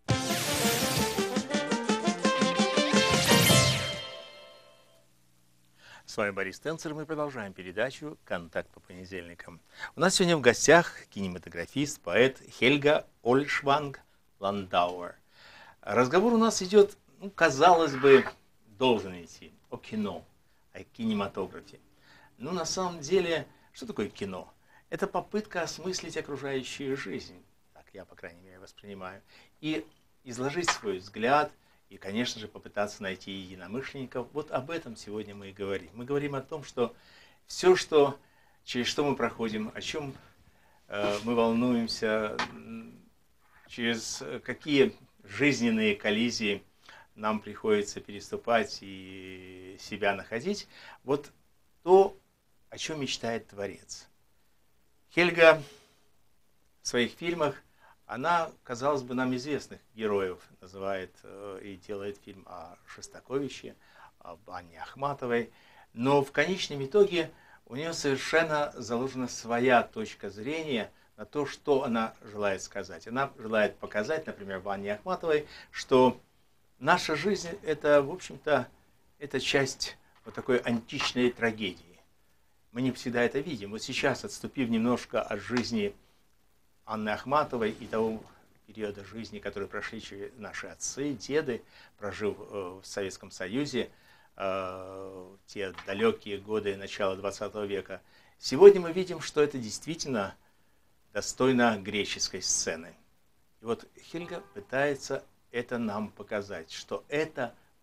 С вами Борис Тенцер. Мы продолжаем передачу «Контакт по понедельникам». У нас сегодня в гостях кинематографист, поэт Хельга Ольшванг-Ландауэр. Разговор у нас идет, ну, казалось бы, должен идти о кино, о кинематографе. Но на самом деле, что такое кино? Это попытка осмыслить окружающую жизнь, так я, по крайней мере, воспринимаю, и изложить свой взгляд, и, конечно же, попытаться найти единомышленников. Вот об этом сегодня мы и говорим. Мы говорим о том, что все, что, через что мы проходим, о чем э, мы волнуемся, через какие жизненные коллизии нам приходится переступать и себя находить, вот то, о чем мечтает Творец. Хельга в своих фильмах, она, казалось бы, нам известных героев называет э, и делает фильм о Шостаковиче, об Анне Ахматовой, но в конечном итоге у нее совершенно заложена своя точка зрения на то, что она желает сказать. Она желает показать, например, в Анне Ахматовой, что наша жизнь – это, в общем-то, это часть вот такой античной трагедии. Мы не всегда это видим. Вот сейчас, отступив немножко от жизни Анны Ахматовой и того периода жизни, который прошли наши отцы, деды, прожив в Советском Союзе, э, те далекие годы начала двадцатого века, сегодня мы видим, что это действительно достойно греческой сцены. И вот Хельга пытается это нам показать, что это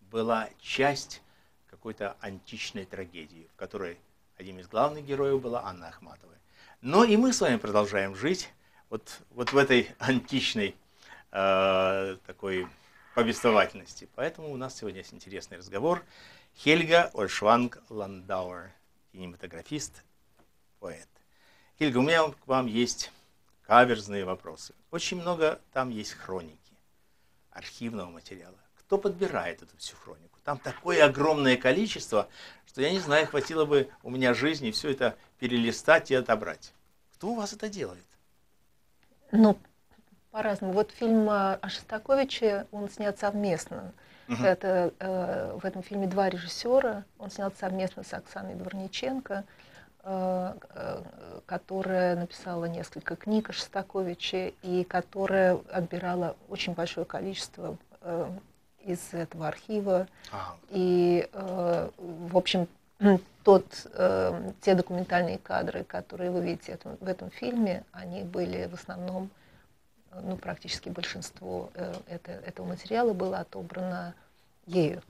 была часть какой-то античной трагедии, в которой одним из главных героев была Анна Ахматова. Но и мы с вами продолжаем жить вот, вот в этой античной э, такой повествовательности. Поэтому у нас сегодня есть интересный разговор. Хельга Ольшванг Ландауэр, кинематографист, поэт. Хельга, у меня к вам есть каверзные вопросы. Очень много там есть хроники, архивного материала. Кто подбирает эту всю хронику? Там такое огромное количество, что я не знаю, хватило бы у меня жизни все это перелистать и отобрать. Кто у вас это делает? Ну, по-разному. Вот фильм о Шостаковиче, он снят совместно. Uh-huh. Это, э, в этом фильме два режиссера. Он снят совместно с Оксаной Дворниченко, э, э, которая написала несколько книг о Шостаковиче и которая отбирала очень большое количество э, из этого архива. Uh-huh. И, э, в общем, тот, э, те документальные кадры, которые вы видите это, в этом фильме, они были в основном, ну, практически большинство э, это, этого материала было отобрано ею.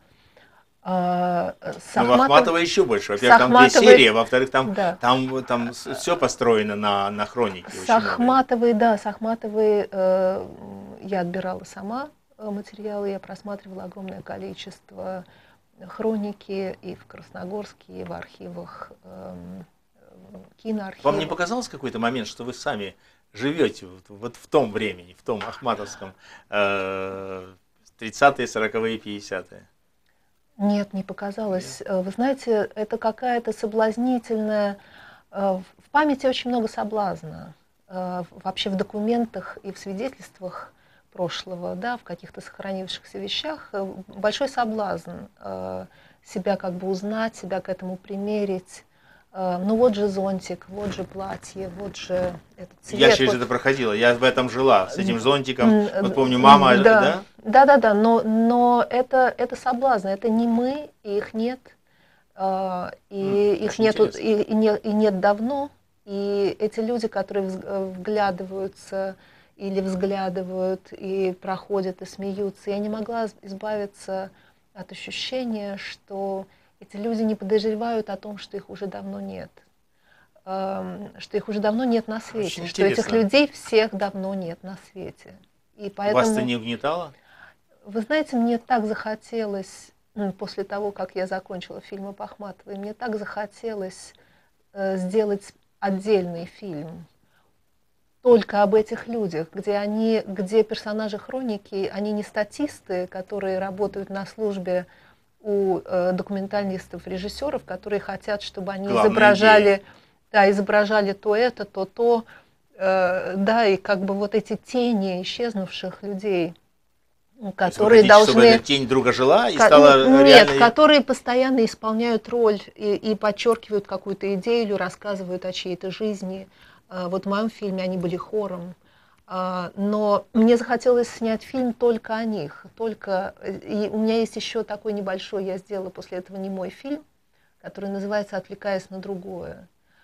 А, с ну, Ахматова, Ахматова еще больше. Во-первых, там две серии, во-вторых, там, да. там, там все построено на, на хронике. С Ахматовой, да, с Ахматовой э, я отбирала сама материалы, я просматривала огромное количество хроники и в Красногорске, и в архивах, э, киноархивах. Вам не показалось какой-то момент, что вы сами живете вот, вот в том времени, в том ахматовском э, тридцатые, сороковые, пятидесятые? Нет, не показалось. Нет. Вы знаете, это какая-то соблазнительная... В памяти очень много соблазна. Вообще в документах и в свидетельствах прошлого, да, в каких-то сохранившихся вещах большой соблазн себя как бы узнать, себя к этому примерить. Ну вот же зонтик, вот же платье, вот же этот цвет. Я через вот... это проходила, я в этом жила, с этим зонтиком. Вот помню, мама, да? Да, да, да, да, но, но это, это соблазн, это не мы, и их нет, и mm, их нету, и, и, не, и нет давно. И эти люди, которые вглядываются или взглядывают, и проходят, и смеются, я не могла избавиться от ощущения, что эти люди не подозревают о том, что их уже давно нет, что их уже давно нет на свете, что этих людей всех давно нет на свете. И поэтому, вас это не угнетало? Вы знаете, мне так захотелось, после того, как я закончила фильм об Ахматовой, мне так захотелось сделать отдельный фильм только об этих людях, где, они, где персонажи хроники, они не статисты, которые работают на службе у э, документалистов, режиссеров, которые хотят, чтобы они Главная изображали, да, изображали то это, то то, э, да, и как бы вот эти тени исчезнувших людей, которые хотите, должны... чтобы эта тень друга жила и стала Нет, реальной... которые постоянно исполняют роль и, и подчеркивают какую-то идею, или рассказывают о чьей-то жизни. Э, вот в моем фильме они были хором. Но мне захотелось снять фильм только о них, только... И у меня есть еще такой небольшой, я сделала после этого немой фильм, который называется «Отвлекаясь на другое»,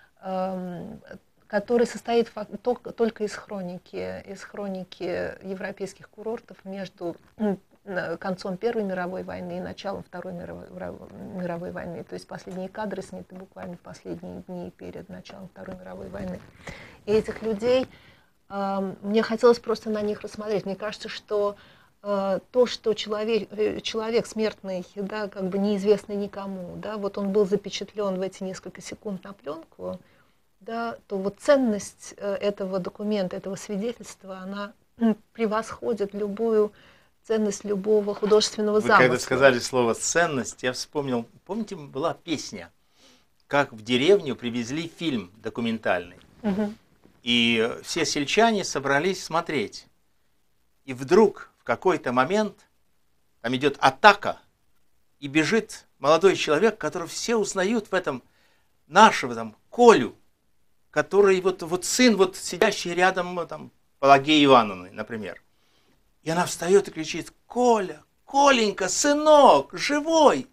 который состоит только из хроники, из хроники европейских курортов между концом Первой мировой войны и началом Второй мировой, мировой войны. То есть последние кадры сняты буквально в последние дни перед началом Второй мировой войны. И этих людей... Мне хотелось просто на них рассмотреть. Мне кажется, что э, то, что человек, человек смертный, да, как бы неизвестный никому, да, вот он был запечатлен в эти несколько секунд на пленку, да, то вот ценность э, этого документа, этого свидетельства, она э, превосходит любую ценность любого художественного замысла. Вы когда сказали слово «ценность», я вспомнил, помните, была песня, как в деревню привезли фильм документальный. Угу. И все сельчане собрались смотреть. И вдруг в какой-то момент там идет атака, и бежит молодой человек, которого все узнают в этом нашего там Колю, который вот, вот сын, вот сидящий рядом там, Пелагеи Ивановны, например. И она встает и кричит: «Коля, Коленька, сынок, живой!»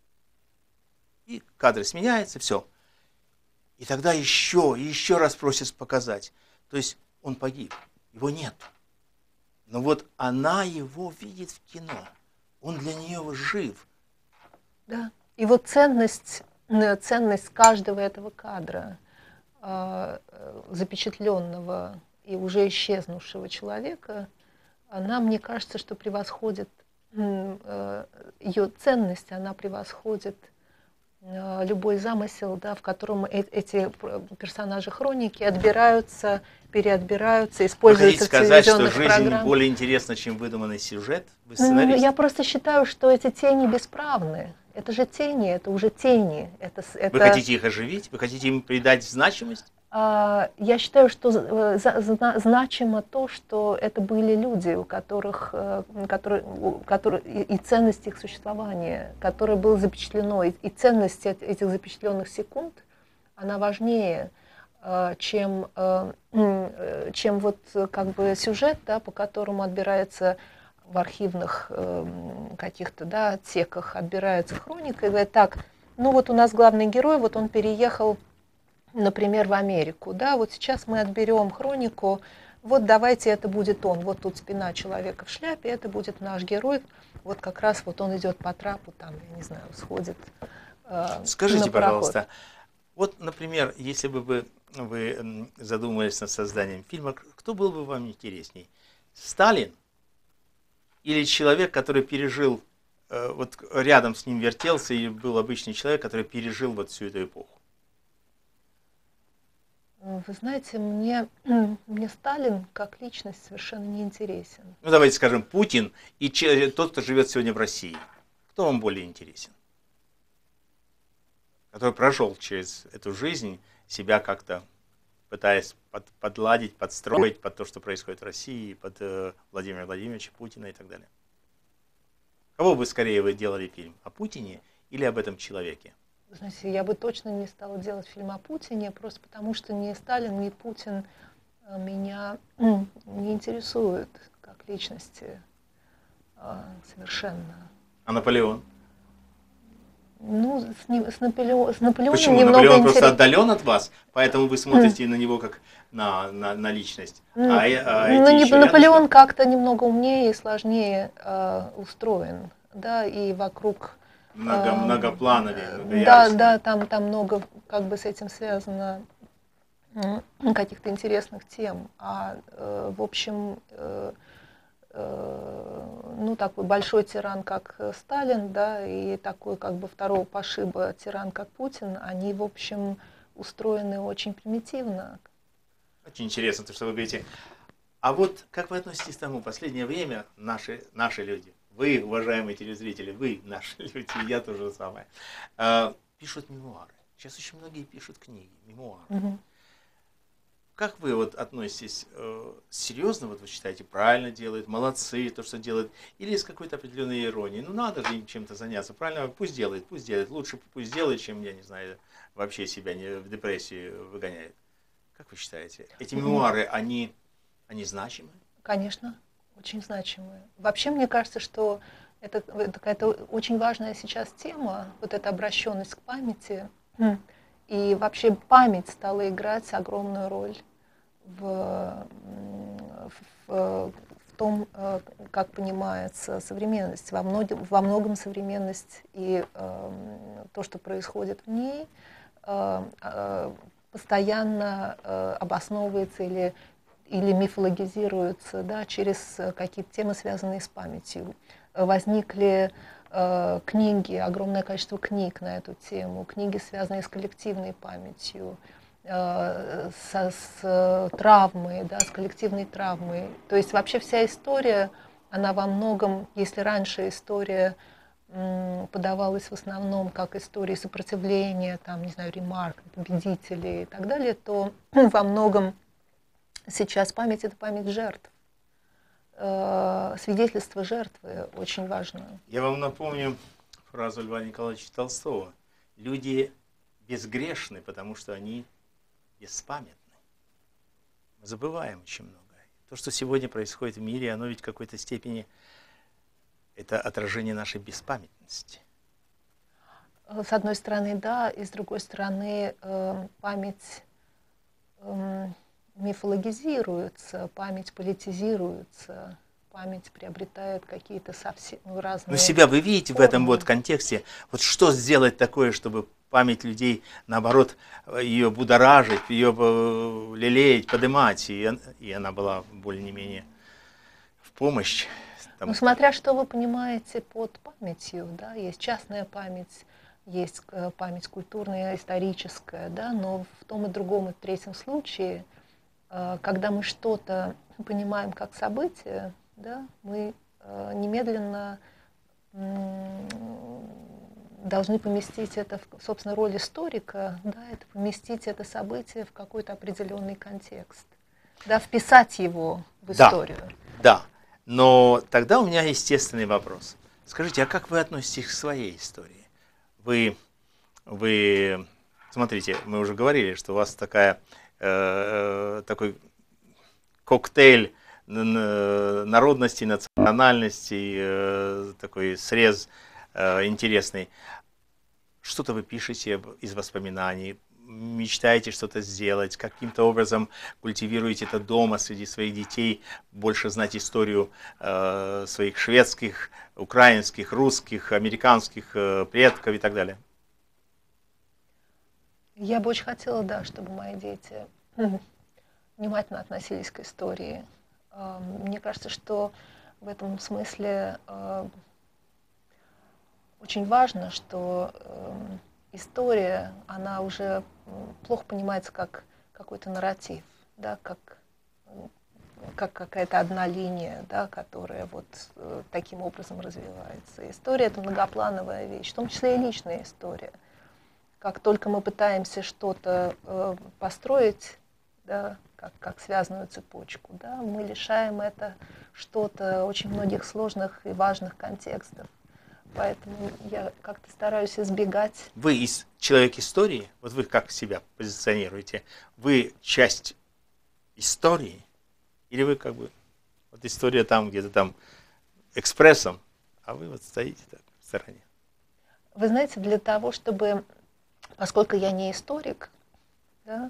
И кадр сменяется, все. И тогда еще, и еще раз просит показать. То есть он погиб, его нет. Но вот она его видит в кино. Он для нее жив. Да. И вот ценность, ценность каждого этого кадра, э, запечатленного и уже исчезнувшего человека, она, мне кажется, что превосходит, э, ее ценность, она превосходит э, любой замысел, да, в котором э эти персонажи хроники отбираются, переотбираются, используются в телевизионных программах. Вы хотите сказать, что жизнь более интересна, чем выдуманный сюжет? Вы сценарист? Я просто считаю, что эти тени бесправны. Это же тени, это уже тени. Это, это... Вы хотите их оживить? Вы хотите им придать значимость? Я считаю, что значимо то, что это были люди, у которых, которые, у которых и ценность их существования, которое было запечатлено, и ценность этих запечатленных секунд, она важнее, чем, чем вот как бы сюжет, да, по которому отбирается в архивных каких-то, да, отсеках, отбирается хроника, и говорит, так, ну вот у нас главный герой, вот он переехал, например, в Америку, да, вот сейчас мы отберем хронику, вот давайте это будет он, вот тут спина человека в шляпе, это будет наш герой, вот как раз вот он идет по трапу, там, я не знаю, сходит э, Скажите, пожалуйста, вот, например, если бы вы, вы задумались над созданием фильма, кто был бы вам интересней? Сталин или человек, который пережил, э, вот рядом с ним вертелся, и был обычный человек, который пережил вот всю эту эпоху? Вы знаете, мне, мне Сталин как личность совершенно не интересен. Ну, давайте скажем, Путин и тот, кто живет сегодня в России. Кто вам более интересен? Который прошел через эту жизнь, себя как-то пытаясь под, подладить, подстроить под то, что происходит в России, под э, Владимира Владимировича Путина и так далее. Кого бы скорее вы делали фильм? О Путине или об этом человеке? Знаете, я бы точно не стала делать фильм о Путине, просто потому что ни Сталин, ни Путин меня не интересуют как личности совершенно. А Наполеон? Ну, с, не, с, Наполеон, с Наполеоном Почему? немного Наполеон интерес... просто отдален от вас, поэтому вы смотрите mm. на него как на, на, на личность. Mm. А, а ну, не, Наполеон как-то немного умнее и сложнее э, устроен, да, и вокруг... Много, э, многоплановее, да, да, там, там много как бы с этим связано э, каких-то интересных тем. А э, в общем... Э, ну, такой большой тиран, как Сталин, да, и такой, как бы, второго пошиба тиран, как Путин, они, в общем, устроены очень примитивно. Очень интересно то, что вы говорите. А вот как вы относитесь к тому, в последнее время наши, наши люди, вы, уважаемые телезрители, вы, наши люди, я тоже самое, э, пишут мемуары. Сейчас очень многие пишут книги, мемуары. Угу. Как вы вот относитесь, э, серьезно, вот вы считаете, правильно делают, молодцы, то, что делают, или с какой-то определенной иронией? Ну, надо же им чем-то заняться, правильно? Пусть делает, пусть делает, лучше пусть делает, чем, я не знаю, вообще себя не, в депрессию выгоняет. Как вы считаете, эти мемуары, они, они значимы? Конечно, очень значимы. Вообще, мне кажется, что это, это какая-то очень важная сейчас тема, вот эта обращенность к памяти. И вообще память стала играть огромную роль в, в, в том, как понимается современность. Во многом, во многом современность и э, то, что происходит в ней, э, э, постоянно э, обосновывается или, или мифологизируется, да, через какие-то темы, связанные с памятью. Возникли книги, огромное количество книг на эту тему, книги, связанные с коллективной памятью, со, с травмой, да, с коллективной травмой. То есть вообще вся история, она во многом, если раньше история подавалась в основном как история сопротивления, там, не знаю, ремарк, победителей и так далее, то во многом сейчас память — это память жертв. Свидетельство жертвы очень важно. Я вам напомню фразу Льва Николаевича Толстого. Люди безгрешны, потому что они беспамятны. Мы забываем очень многое. То, что сегодня происходит в мире, оно ведь в какой-то степени это отражение нашей беспамятности. С одной стороны, да, и с другой стороны, память мифологизируется, память политизируется, память приобретает какие-то совсем ну, разные... Но себя вы видите формы. В этом вот контексте? Вот что сделать такое, чтобы память людей, наоборот, ее будоражить, ее лелеять, поднимать, и, и она была более-менее в помощь? Ну, смотря что вы понимаете под памятью, да, есть частная память, есть память культурная, историческая, да, но в том и другом и в третьем случае, когда мы что-то понимаем как событие, да, мы немедленно должны поместить это в, собственно, роль историка, да, это поместить это событие в какой-то определенный контекст, да, вписать его в историю. Да, да. Но тогда у меня естественный вопрос. Скажите, а как вы относитесь к своей истории? Вы, вы смотрите, мы уже говорили, что у вас такая, э, такой коктейль народностей, национальностей, э, такой срез э, интересный. Что-то вы пишете из воспоминаний, мечтаете что-то сделать, каким-то образом культивируете это дома среди своих детей, больше знать историю э, своих шведских, украинских, русских, американских э, предков и так далее? Я бы очень хотела, да, чтобы мои дети внимательно относились к истории. Мне кажется, что в этом смысле э, очень важно, что э, история, она уже плохо понимается как какой-то нарратив, да, как, как какая-то одна линия, да, которая вот э, таким образом развивается. История — это многоплановая вещь, в том числе и личная история. Как только мы пытаемся что-то э, построить, да, как, как связанную цепочку, да, мы лишаем это что-то очень многих сложных и важных контекстов. Поэтому я как-то стараюсь избегать. Вы из человек истории, вот вы как себя позиционируете? Вы часть истории? Или вы как бы, вот история там где-то там экспрессом, а вы вот стоите так в стороне? Вы знаете, для того, чтобы, поскольку я не историк, да,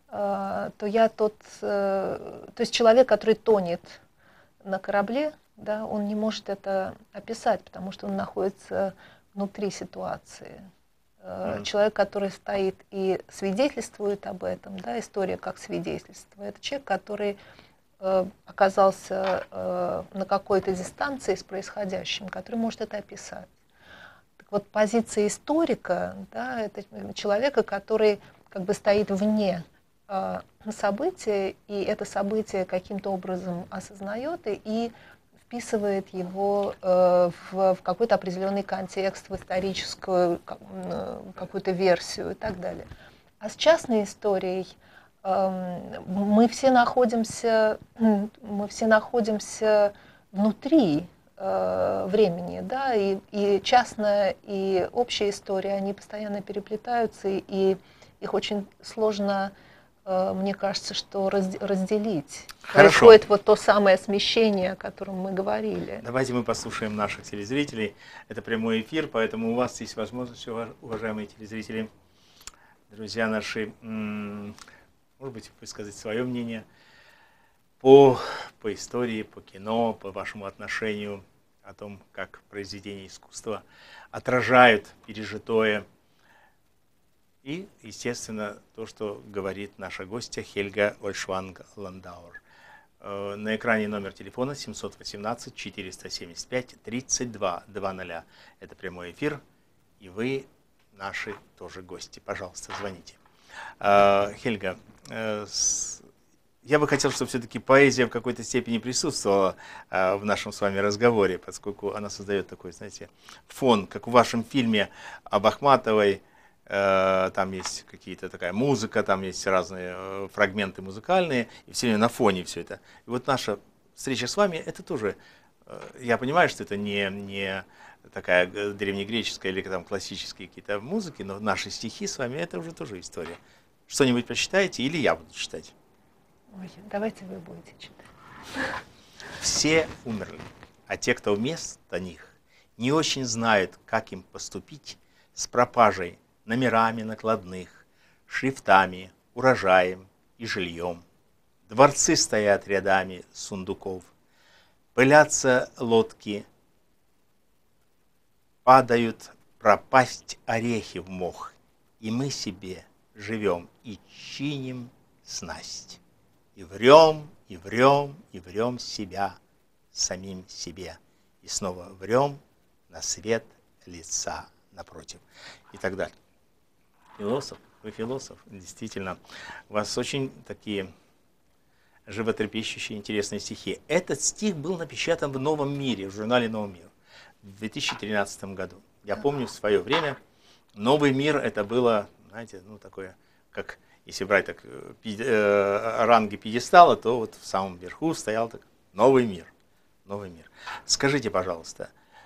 то я тот, то есть человек, который тонет на корабле, да, он не может это описать, потому что он находится внутри ситуации. Mm-hmm. Человек, который стоит и свидетельствует об этом, да, история как свидетельство, это человек, который э, оказался э, на какой-то дистанции с происходящим, который может это описать. Так вот, позиция историка, да, это человека, который как бы стоит вне событие, и это событие каким-то образом осознает и, и вписывает его э, в, в какой-то определенный контекст, в историческую э, какую-то версию и так далее. А с частной историей э, мы все находимся, мы все находимся внутри э, времени, да, и, и частная, и общая история, они постоянно переплетаются, и, и их очень сложно, мне кажется, что разделить. Хорошо. Происходит вот то самое смещение, о котором мы говорили. Давайте мы послушаем наших телезрителей. Это прямой эфир, поэтому у вас есть возможность, уважаемые телезрители, друзья наши, может быть, высказать свое мнение по, по истории, по кино, по вашему отношению о том, как произведения искусства отражают пережитое. И, естественно, то, что говорит наша гостья Хельга Ольшванг-Ландауэр. На экране номер телефона семь один восемь четыреста семьдесят пять тридцать два двадцать. Это прямой эфир, и вы наши тоже гости. Пожалуйста, звоните. Хельга, я бы хотел, чтобы все-таки поэзия в какой-то степени присутствовала в нашем с вами разговоре, поскольку она создает такой, знаете, фон, как в вашем фильме об Ахматовой. Там есть какие-то такая музыка, там есть разные фрагменты музыкальные, и все время на фоне все это. И вот наша встреча с вами, это тоже, я понимаю, что это не, не такая древнегреческая или там классические какие-то музыки, но наши стихи с вами, это уже тоже история. Что-нибудь прочитаете или я буду читать? Ой, давайте вы будете читать. Все умерли, а те, кто вместо них, не очень знают, как им поступить с пропажей номерами накладных, шрифтами, урожаем и жильем. Дворцы стоят рядами сундуков. пылятся лодки, падают пропасть орехи в мох, и мы себе живем и чиним снасть. И врем, и врем, и врем себя самим себе. И снова врем на свет лица напротив. И так далее. Философ, вы философ, действительно. У вас очень такие животрепещущие, интересные стихи. Этот стих был напечатан в «Новом мире», в журнале «Новый мир» в две тысячи тринадцатом году. Я помню, в свое время «Новый мир» это было, знаете, ну такое, как если брать так, пи, э, ранги пьедестала, то вот в самом верху стоял так «Новый мир». Новый мир. Скажите, пожалуйста,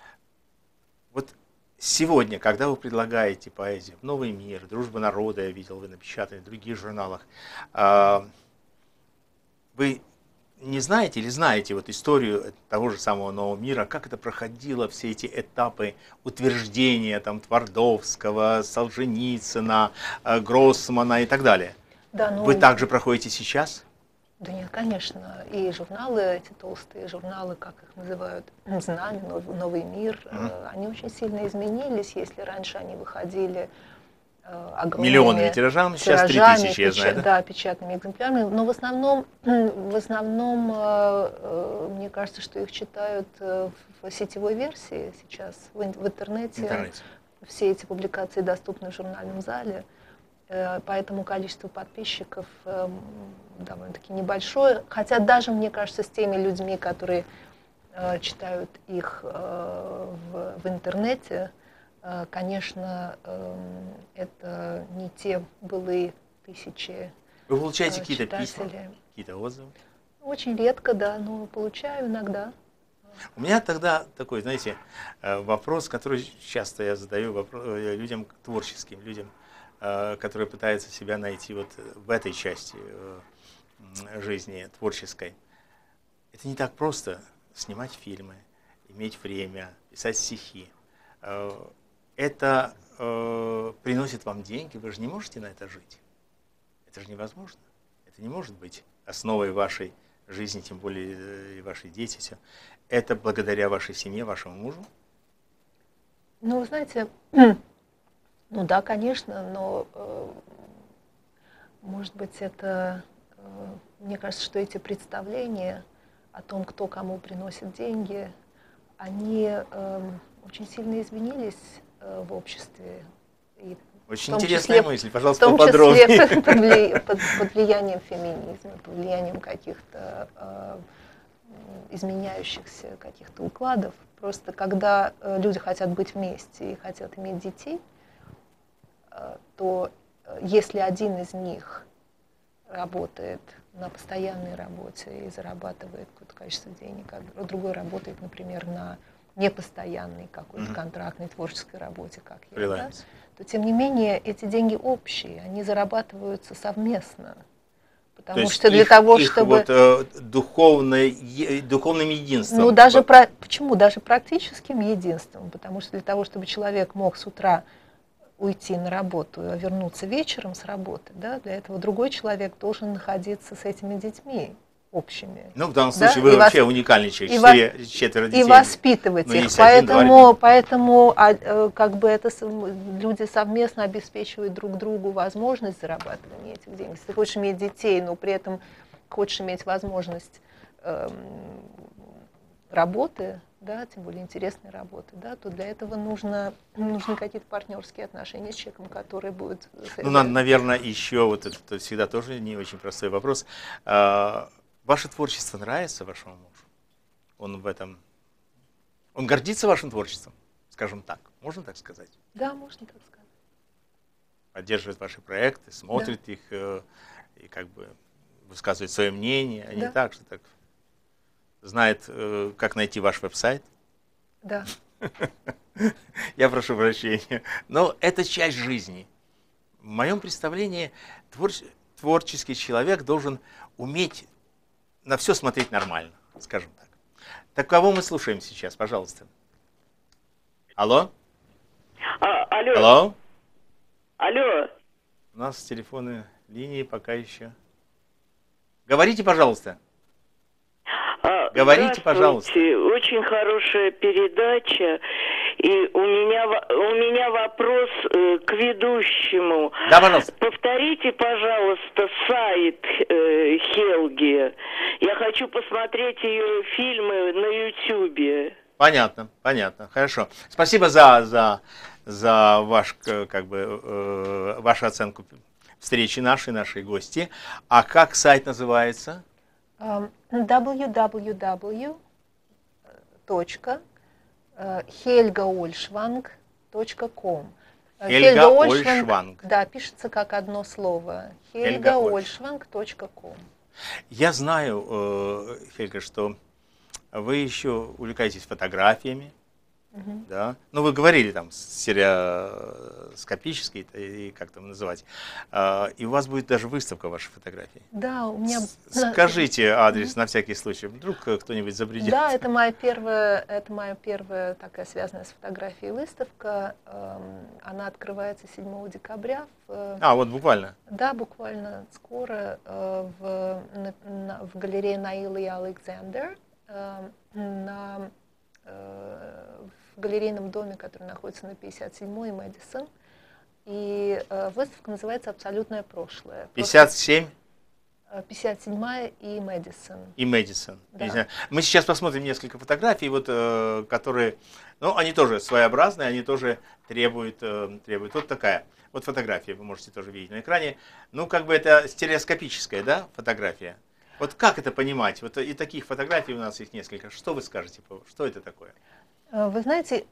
вот сегодня, когда вы предлагаете поэзию «Новый мир», «Дружба народа», я видел, вы напечатали в других журналах, э, вы не знаете или знаете вот историю того же самого «Нового мира», как это проходило, все эти этапы утверждения там Твардовского, Солженицына, Гроссмана и так далее? Да, ну, вы также проходите сейчас? Да нет, конечно. И журналы эти толстые, журналы, как их называют, «Знамя», «Новый мир», mm-hmm. они очень сильно изменились. Если раньше они выходили огромными миллионными тиражами, сейчас три тысячи, я знаю, да? Да, печатными экземплярами. Но в основном, в основном, мне кажется, что их читают в сетевой версии сейчас, в интернете. Интернете. Все эти публикации доступны в журнальном зале, поэтому количество подписчиков довольно-таки небольшое. Хотя даже, мне кажется, с теми людьми, которые читают их в, в интернете, конечно, это не те былые тысячи. Вы получаете какие-то письма, какие-то отзывы? Очень редко, да, но получаю иногда. У меня тогда такой, знаете, вопрос, который часто я задаю людям творческим, людям, которые пытаются себя найти вот в этой части жизни творческой. Это не так просто снимать фильмы, иметь время, писать стихи. Это э, приносит вам деньги, вы же не можете на это жить. Это же невозможно. Это не может быть основой вашей жизни, тем более и вашей деятельности. Это благодаря вашей семье, вашему мужу? Ну, вы знаете, ну да, конечно, но э, может быть это, э, мне кажется, что эти представления о том, кто кому приносит деньги, они э, очень сильно изменились в обществе. И очень интересная числе, мысль, пожалуйста, поподробнее. В том числе под, вли, под, под влиянием феминизма, под влиянием каких-то э, изменяющихся каких-то укладов. Просто когда э, люди хотят быть вместе и хотят иметь детей, э, то э, если один из них работает на постоянной работе и зарабатывает какое-то количество денег, а другой работает, например, на непостоянной какой-то mm-hmm. контрактной творческой работе, как я, да, то тем не менее эти деньги общие, они зарабатываются совместно. Потому то что для их, того, их чтобы... Вот, э, духовное, е, духовным единством. Ну, даже про... Почему? Даже практическим единством. Потому что для того, чтобы человек мог с утра уйти на работу, а вернуться вечером с работы, да, для этого другой человек должен находиться с этими детьми общими. Ну, в данном случае, да? Вы И вообще вос... уникальный человек, и четыре, вос... четверо детей. И воспитывать ну, их. Поэтому, один, поэтому а, как бы это, люди совместно обеспечивают друг другу возможность зарабатывания этих денег. Если ты хочешь иметь детей, но при этом хочешь иметь возможность э, работы, да, тем более интересной работы, да, то для этого нужно, нужны какие-то партнерские отношения с человеком, который будет... Ну, надо, наверное, еще, вот это всегда тоже не очень простой вопрос. Ваше творчество нравится вашему мужу? Он в этом... Он гордится вашим творчеством, скажем так. Можно так сказать? Да, можно так сказать. Поддерживает ваши проекты, смотрит да. их э, и как бы высказывает свое мнение, а да. не так, что так... Знает, э, как найти ваш веб-сайт? Да. Я прошу прощения. Но это часть жизни. В моем представлении твор... творческий человек должен уметь на все смотреть нормально, скажем так. Так кого мы слушаем сейчас, пожалуйста? Алло? А, алло. Алло? Алло. У нас телефонные линии пока еще. Говорите, пожалуйста. А, Говорите, пожалуйста. Очень хорошая передача. И у меня, у меня вопрос э, к ведущему. Да, пожалуйста. Повторите, пожалуйста, сайт э, Хельги. Я хочу посмотреть ее фильмы на Ютьюбе. Понятно, понятно, хорошо. Спасибо за, за, за ваш, как бы, э, вашу оценку встречи нашей, нашей гости. А как сайт называется? дабл ю дабл ю дабл ю точка хельга ольшванг точка ком. Хельга Ольшванг. Да, пишется как одно слово. хельга ольшванг точка ком. Я знаю, э, Хельга, что вы еще увлекаетесь фотографиями. Uh-huh. Да? Ну, вы говорили там стереоскопический, и как там называть. И у вас будет даже выставка вашей фотографии. Да, у меня... Скажите адрес uh-huh. на всякий случай, вдруг кто-нибудь забредет. Да, это моя первая, это моя первая такая связанная с фотографией выставка. Она открывается седьмого декабря. В... А, вот буквально? Да, буквально скоро в, на, в галерее Наилы и Александр. На, в галерейном доме, который находится на пятьдесят седьмой и Мэдисон. И выставка называется «Абсолютное прошлое». пятьдесят семь? пятьдесят седьмая и Мэдисон. И Мэдисон. Да. Мы сейчас посмотрим несколько фотографий, вот, которые, ну, они тоже своеобразные, они тоже требуют, требуют. Вот такая вот фотография, вы можете тоже видеть на экране. Ну, как бы это стереоскопическая, да, фотография. Вот как это понимать? Вот и таких фотографий у нас есть несколько. Что вы скажете? Что это такое? Вы знаете,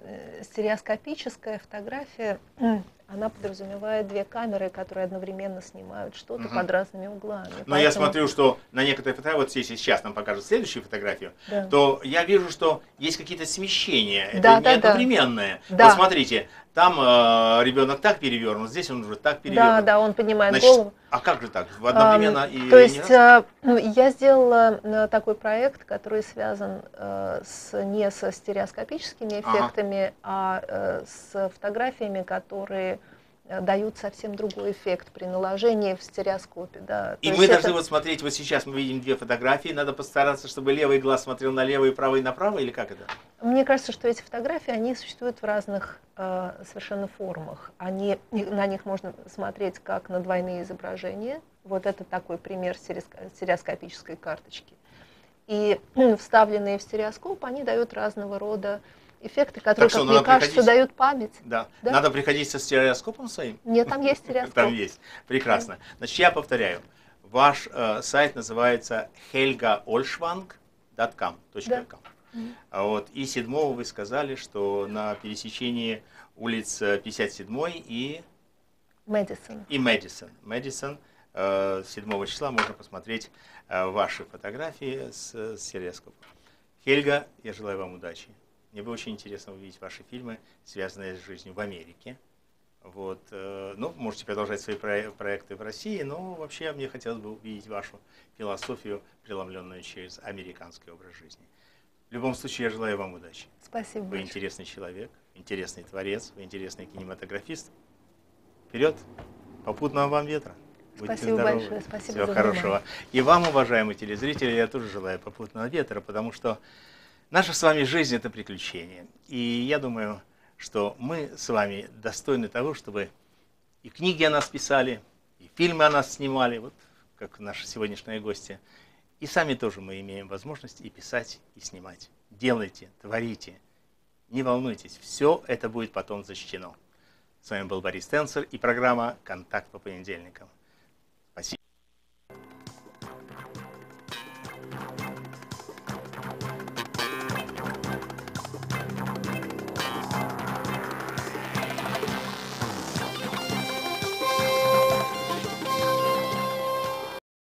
стереоскопическая фотография, она подразумевает две камеры, которые одновременно снимают что-то угу. под разными углами. Но Поэтому... я смотрю, что на некоторые фотографии, вот здесь сейчас нам покажут следующую фотографию, да. то я вижу, что есть какие-то смещения. Это да, не да, одновременное. Да. Вот смотрите, там э, ребенок так перевернут, здесь он уже так перевернут. Да, да, он поднимает Значит, голову. А как же так? Одновременно um, и То есть не uh, я сделала uh, такой проект, который связан uh, с, не со стереоскопическими эффектами, ага. а uh, с фотографиями, которые дают совсем другой эффект при наложении в стереоскопе. Да. И То мы должны это... вот смотреть, вот сейчас мы видим две фотографии, надо постараться, чтобы левый глаз смотрел налево и правый направо, или как это? Мне кажется, что эти фотографии, они существуют в разных э, совершенно формах. Они, на них можно смотреть как на двойные изображения. Вот это такой пример стереоскопической карточки. И вставленные в стереоскоп, они дают разного рода эффекты, которые, так как что, мне кажется, приходить... дают память. Да. Да. Надо приходить со стереоскопом своим? Нет, там есть стереоскоп. Там есть. Прекрасно. Значит, я повторяю. Ваш э, сайт называется хельга ольшванг точка ком. Да. Вот. И седьмого вы сказали, что на пересечении улиц пятьдесят седьмой и... Мэдисон. И Мэдисон. Мэдисон. Э, седьмого числа можно посмотреть э, ваши фотографии с, с стереоскопом. Хельга, я желаю вам удачи. Мне было очень интересно увидеть ваши фильмы, связанные с жизнью в Америке. Вот. Ну, можете продолжать свои проекты в России, но вообще мне хотелось бы увидеть вашу философию, преломленную через американский образ жизни. В любом случае, я желаю вам удачи. Спасибо. Вы интересный человек, интересный творец, вы интересный кинематографист. Вперед! Попутного вам ветра! Будьте Спасибо здоровы. большое. Спасибо Всего за хорошего. внимание. И вам, уважаемые телезрители, я тоже желаю попутного ветра, потому что наша с вами жизнь – это приключение. И я думаю, что мы с вами достойны того, чтобы и книги о нас писали, и фильмы о нас снимали, вот как наши сегодняшние гости. И сами тоже мы имеем возможность и писать, и снимать. Делайте, творите, не волнуйтесь, все это будет потом защищено. С вами был Борис Тенцер и программа «Контакт по понедельникам».